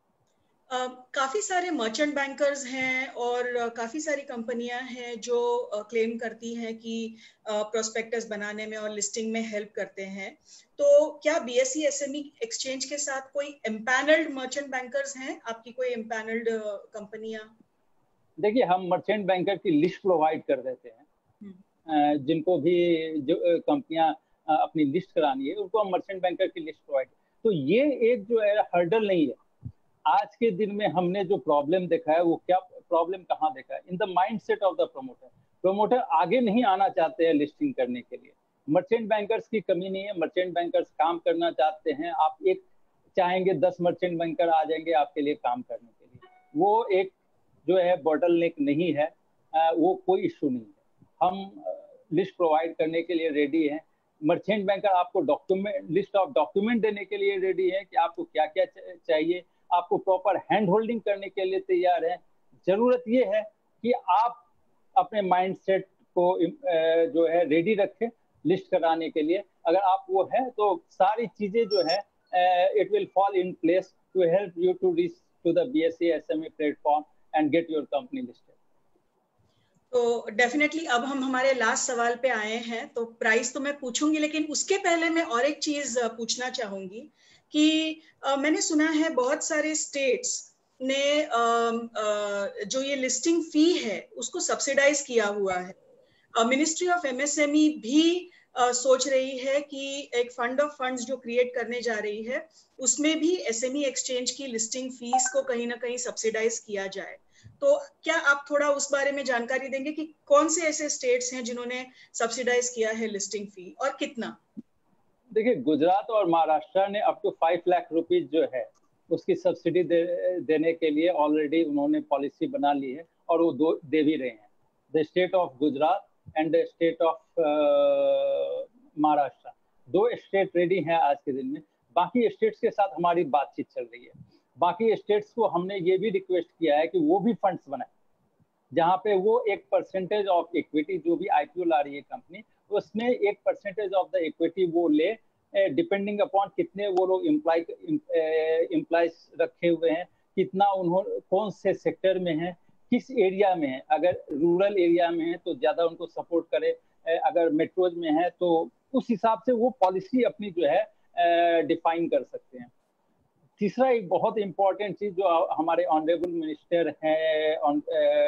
Speaker 2: Uh, काफी सारे मर्चेंट बैंकर्स हैं और uh, काफी सारी कंपनियां हैं जो क्लेम uh, करती हैं कि प्रोस्पेक्टस uh, बनाने में और लिस्टिंग में हेल्प करते हैं। तो क्या बीएसई एसएमई एक्सचेंज के साथ कोई एम्पैनल्ड मर्चेंट बैंकर्स हैं? आपकी कोई एम्पैनल्ड कंपनियां?
Speaker 1: देखिए, हम मर्चेंट बैंकर की लिस्ट प्रोवाइड कर देते हैं, जिनको भी जो कंपनियां अपनी लिस्ट करानी है उनको हम मर्चेंट बैंकर की लिस्ट प्रोवाइड। तो ये एक जो है हर्डल नहीं है। आज के दिन में हमने जो प्रॉब्लम देखा है, वो क्या प्रॉब्लम कहाँ देखा है? In the mindset of the promoter. Promoter आगे नहीं आना चाहते हैं लिस्टिंग करने के लिए। मर्चेंट बैंकर्स की कमी नहीं है, मर्चेंट बैंकर्स काम करना चाहते हैं। आप एक चाहेंगे दस मर्चेंट बैंकर आ जाएंगे आपके लिए काम करने के लिए, वो एक जो है बॉटलनेक नहीं है, वो कोई इशू नहीं है। हम लिस्ट प्रोवाइड करने के लिए रेडी हैं। मर्चेंट बैंकर आपको डॉक्यूमेंट लिस्ट ऑफ डॉक्यूमेंट देने के लिए रेडी है कि आपको क्या क्या चाहिए, आपको प्रॉपर हैंड होल्डिंग करने के लिए तैयार है। जरूरत ये है कि आप अपने माइंडसेट को जो है रेडी रखें लिस्ट कराने के लिए। अगर आप वो है तो सारी चीजें जो है it will fall in place to help you to reach to the B S E S M E platform and get your company listed.
Speaker 2: तो डेफिनेटली अब हम हमारे लास्ट सवाल पे आए हैं, तो प्राइस तो मैं पूछूंगी, लेकिन उसके पहले मैं और एक चीज पूछना चाहूंगी कि आ, मैंने सुना है बहुत सारे स्टेट्स ने आ, आ, जो ये लिस्टिंग फी है उसको सब्सिडाइज किया हुआ है। मिनिस्ट्री ऑफ एमएसएमई भी आ, सोच रही है कि एक फंड ऑफ फंड्स जो क्रिएट करने जा रही है उसमें भी एसएमई एक्सचेंज की लिस्टिंग फीस को कहीं ना कहीं सब्सिडाइज किया जाए। तो क्या आप थोड़ा उस बारे में जानकारी देंगे कि कौन से ऐसे स्टेट्स हैं जिन्होंने सब्सिडाइज किया है लिस्टिंग फी और कितना?
Speaker 1: देखिए, गुजरात और महाराष्ट्र ने up to five lakh rupees जो है उसकी सब्सिडी दे, देने के लिए ऑलरेडी उन्होंने पॉलिसी बना ली है और वो दो दे भी रहे हैं। The state of Gujarat and the state of Maharashtra, दो स्टेट रेडी हैं आज के दिन में। बाकी स्टेट्स के साथ हमारी बातचीत चल रही है। बाकी स्टेट्स को हमने ये भी रिक्वेस्ट किया है कि वो भी फंड्स बनाए, जहाँ पे वो एक परसेंटेज ऑफ इक्विटी, जो भी आईपीओ ला रही है कंपनी, उसमें एक परसेंटेज ऑफ द इक्विटी वो ले, डिपेंडिंग अपॉन कितने वो लोग इम्प्लाई इम्प्लाइज रखे हुए हैं, कितना उन्होंने कौन से सेक्टर में है, किस एरिया में है। अगर रूरल एरिया में है तो ज़्यादा उनको सपोर्ट करे, अगर मेट्रोज में है तो उस हिसाब से वो पॉलिसी अपनी जो है डिफाइन कर सकते हैं। तीसरा एक बहुत इंपॉर्टेंट चीज जो हमारे ऑनरेबल मिनिस्टर हैं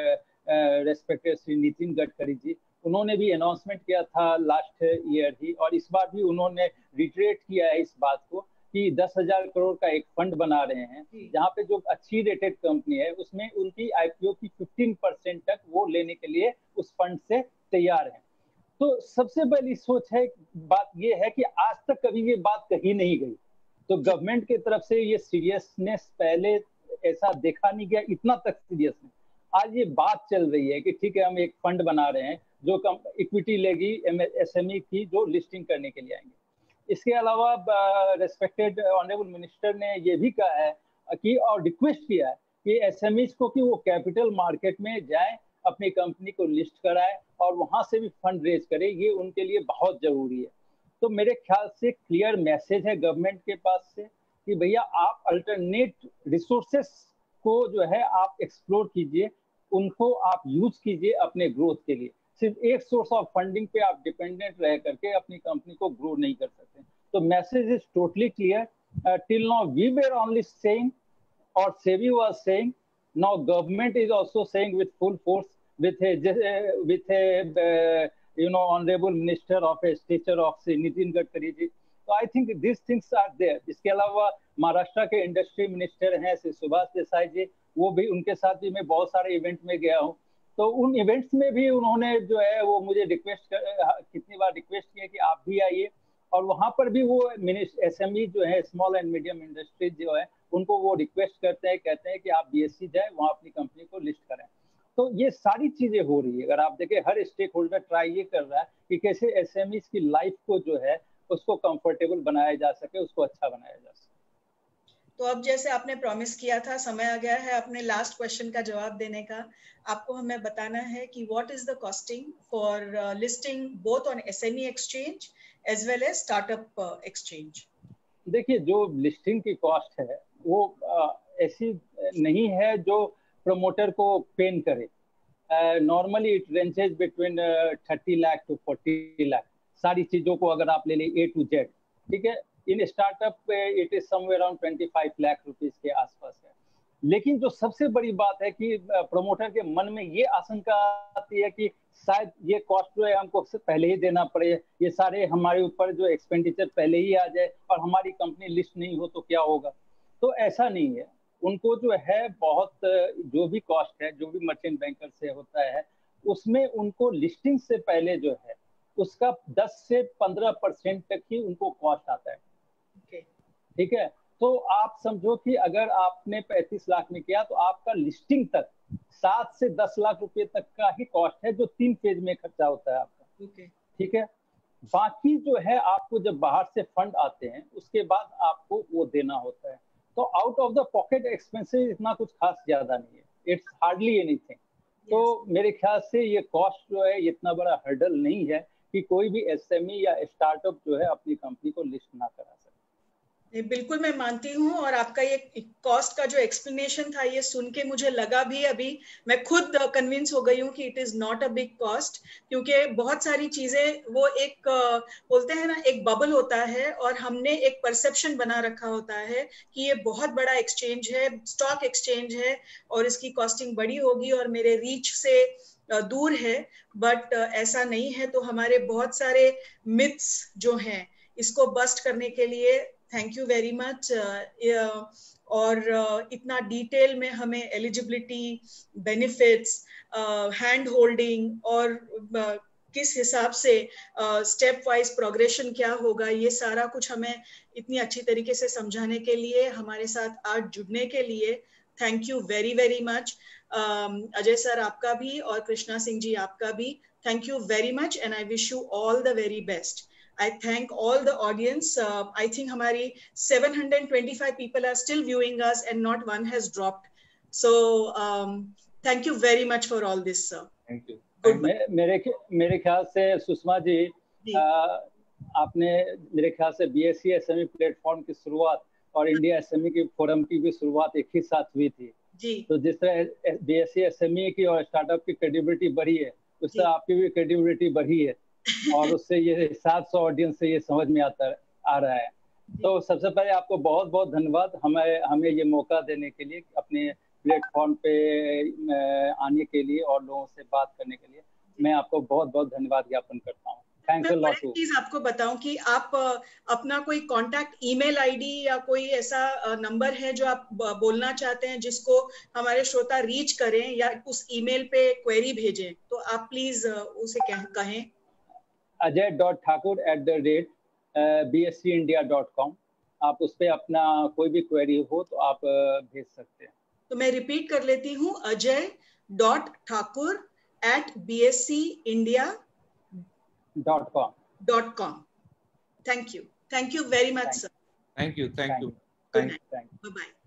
Speaker 1: रेस्पेक्टेड श्री नितिन गडकरी जी, उन्होंने भी अनाउंसमेंट किया था लास्ट ईयर ही, और इस बार भी उन्होंने रिट्रेट किया है इस बात को कि दस हजार करोड़ का एक फंड बना रहे हैं, जहाँ पे जो अच्छी रेटेड कंपनी है उसमें उनकी आईपीओ की फिफ्टीन परसेंट तक वो लेने के लिए उस फंड से तैयार है। तो सबसे पहली सोच है, बात ये है कि आज तक कभी ये बात कही नहीं गई, तो गवर्नमेंट की तरफ से ये सीरियसनेस पहले ऐसा देखा नहीं गया, इतना तक सीरियसनेस। आज ये बात चल रही है कि ठीक है हम एक फंड बना रहे हैं जो इक्विटी लेगी एसएमई की, जो लिस्टिंग करने के लिए आएंगे। इसके अलावा रेस्पेक्टेड ऑनरेबल मिनिस्टर ने ये भी कहा है कि और रिक्वेस्ट किया है कि एसएमईज को कि वो कैपिटल मार्केट में जाए, अपनी कंपनी को लिस्ट कराए और वहां से भी फंड रेज करे। ये उनके लिए बहुत जरूरी है। तो मेरे ख्याल से क्लियर मैसेज है गवर्नमेंट के पास से कि भैया आप अल्टरनेट रिसोर्सेस को जो है आप एक्सप्लोर कीजिए, उनको आप यूज कीजिए अपने ग्रोथ के लिए। सिर्फ एक सोर्स ऑफ फंडिंग पे आप डिपेंडेंट रह करके अपनी कंपनी को ग्रो नहीं कर सकते। तो message is totally clear. Till now we were only saying और SEBI was saying, now government is also saying with full force with a with a uh, you know honorable minister of a stature of say Nitin Gadkari ji. So I think these things are there. इसके अलावा महाराष्ट्र के इंडस्ट्री मिनिस्टर हैं श्री सुभाष देसाई जी, वो भी, उनके साथ भी मैं बहुत सारे इवेंट में गया हूँ। तो उन इवेंट्स में भी उन्होंने जो है वो मुझे रिक्वेस्ट कितनी बार रिक्वेस्ट किया कि आप भी आइए, और वहाँ पर भी वो एसएमई जो है स्मॉल एंड मीडियम इंडस्ट्रीज जो है उनको वो रिक्वेस्ट करते हैं, कहते हैं कि आप बीएससी जाए, वहाँ अपनी कंपनी को लिस्ट करें। तो ये सारी चीजें हो रही है। अगर आप देखें हर स्टेक होल्डर ट्राई ये कर रहा है कि कैसे एसएमईज की लाइफ को जो है उसको कंफर्टेबल बनाया जा सके, उसको अच्छा बनाया जा सके।
Speaker 2: तो अब जैसे आपने प्रॉमिस किया था, समय आ गया है अपने लास्ट क्वेश्चन का जवाब देने का। आपको हमें बताना है कि what is the costing for listing both on SME exchange as well as startup exchange.
Speaker 1: देखिए, जो लिस्टिंग की कॉस्ट है वो आ, ऐसी नहीं है जो प्रमोटर को पेन करे। Normally it ranges between thirty lakh to forty lakh, सारी चीजों को अगर आप ले लें ए टू जेड, ठीक है। In startup it is somewhere around twenty five lakh rupees के आसपास है। लेकिन जो सबसे बड़ी बात है कि प्रमोटर के मन में ये आशंका आती है कि शायद ये कॉस्ट जो है हमको पहले ही देना पड़े, ये सारे हमारे ऊपर जो एक्सपेंडिचर पहले ही आ जाए और हमारी कंपनी लिस्ट नहीं हो तो क्या होगा। तो ऐसा नहीं है, उनको जो है बहुत जो भी कॉस्ट है, जो भी मर्चेंट बैंकर से होता है, उसमें उनको लिस्टिंग से पहले जो है उसका दस से पंद्रह परसेंट तक ही उनको कॉस्ट आता है।
Speaker 2: okay.
Speaker 1: ठीक है, तो आप समझो कि अगर आपने पैंतीस लाख में किया तो आपका लिस्टिंग तक सात से दस लाख रुपए तक का ही कॉस्ट है, जो तीन फेज में खर्चा होता है आपका।
Speaker 2: okay.
Speaker 1: ठीक है, बाकी जो है आपको जब बाहर से फंड आते हैं उसके बाद आपको वो देना होता है। तो out of the pocket expenses इतना कुछ खास ज्यादा नहीं है, इट्स हार्डली एनीथिंग। तो मेरे ख्याल से ये कॉस्ट जो है इतना बड़ा हर्डल नहीं है कि कोई भी एसएमई या स्टार्टअप जो है अपनी कंपनी को लिस्ट ना करा सके।
Speaker 2: बिल्कुल मैं मानती हूँ, और आपका ये कॉस्ट का जो एक्सप्लेनेशन था ये सुन के मुझे लगा भी, अभी मैं खुद कन्विंस हो गई हूँ कि it is not a big cost, क्योंकि बहुत सारी चीजें वो एक बोलते हैं ना एक बबल होता है, और हमने एक परसेप्शन बना रखा होता है कि ये बहुत बड़ा एक्सचेंज है, स्टॉक एक्सचेंज है और इसकी कॉस्टिंग बड़ी होगी और मेरे रीच से दूर है, बट ऐसा नहीं है। तो हमारे बहुत सारे मिथ्स जो हैं इसको बस्ट करने के लिए थैंक यू वेरी मच। और uh, इतना डिटेल में हमें एलिजिबिलिटी, बेनिफिट्स, हैंड होल्डिंग और uh, किस हिसाब से स्टेप वाइज प्रोग्रेशन क्या होगा, ये सारा कुछ हमें इतनी अच्छी तरीके से समझाने के लिए, हमारे साथ आज जुड़ने के लिए thank you very very much. Ajay sir आपका भी और कृष्णा सिंह जी आपका भी thank you very much, and I wish you all the very best. I thank all the audience. Uh, I think हमारी seven hundred twenty-five people are still viewing us and not one has dropped. So um, thank you very much for all this, sir.
Speaker 3: Thank you.
Speaker 1: मे, मेरे मेरे ख्याल से सुषमा जी, जी। आ, आपने मेरे ख्याल से बीएससी एसएमई प्लेटफॉर्म की शुरुआत और इंडिया एसएमई की फोरम की भी शुरुआत एक ही साथ हुई थी
Speaker 2: जी।
Speaker 1: तो जिस तरह बीएससी एसएमई की और स्टार्टअप की क्रेडिबिलिटी बढ़ी है, उस तरह आपकी भी क्रेडिबिलिटी बढ़ी है और उससे ये सात सौ ऑडियंस से ये समझ में आता आ रहा है। तो सबसे पहले आपको बहुत बहुत धन्यवाद हमें हमें ये मौका देने के लिए, अपने प्लेटफॉर्म पे आने के लिए और लोगों से बात करने के लिए। मैं आपको बहुत बहुत धन्यवाद ज्ञापन करता हूँ। Thanks a lot.
Speaker 2: चीज आपको बताऊं कि आप अपना कोई कांटेक्ट ईमेल आईडी या कोई ऐसा नंबर है जो आप बोलना चाहते हैं जिसको हमारे श्रोता रीच करें या उस ईमेल पे क्वेरी भेजें, तो आप प्लीज उसे कहें।
Speaker 1: Ajay dot Thakur at the rate B S C India dot com. आप उस पर अपना कोई भी क्वेरी हो तो आप भेज सकते हैं।
Speaker 2: तो मैं रिपीट कर लेती हूँ, Ajay dot Thakur at B S C India
Speaker 1: dot com
Speaker 2: dot com. Thank you, thank you very much sir.
Speaker 3: Thank you, thank you,
Speaker 2: good night, bye bye.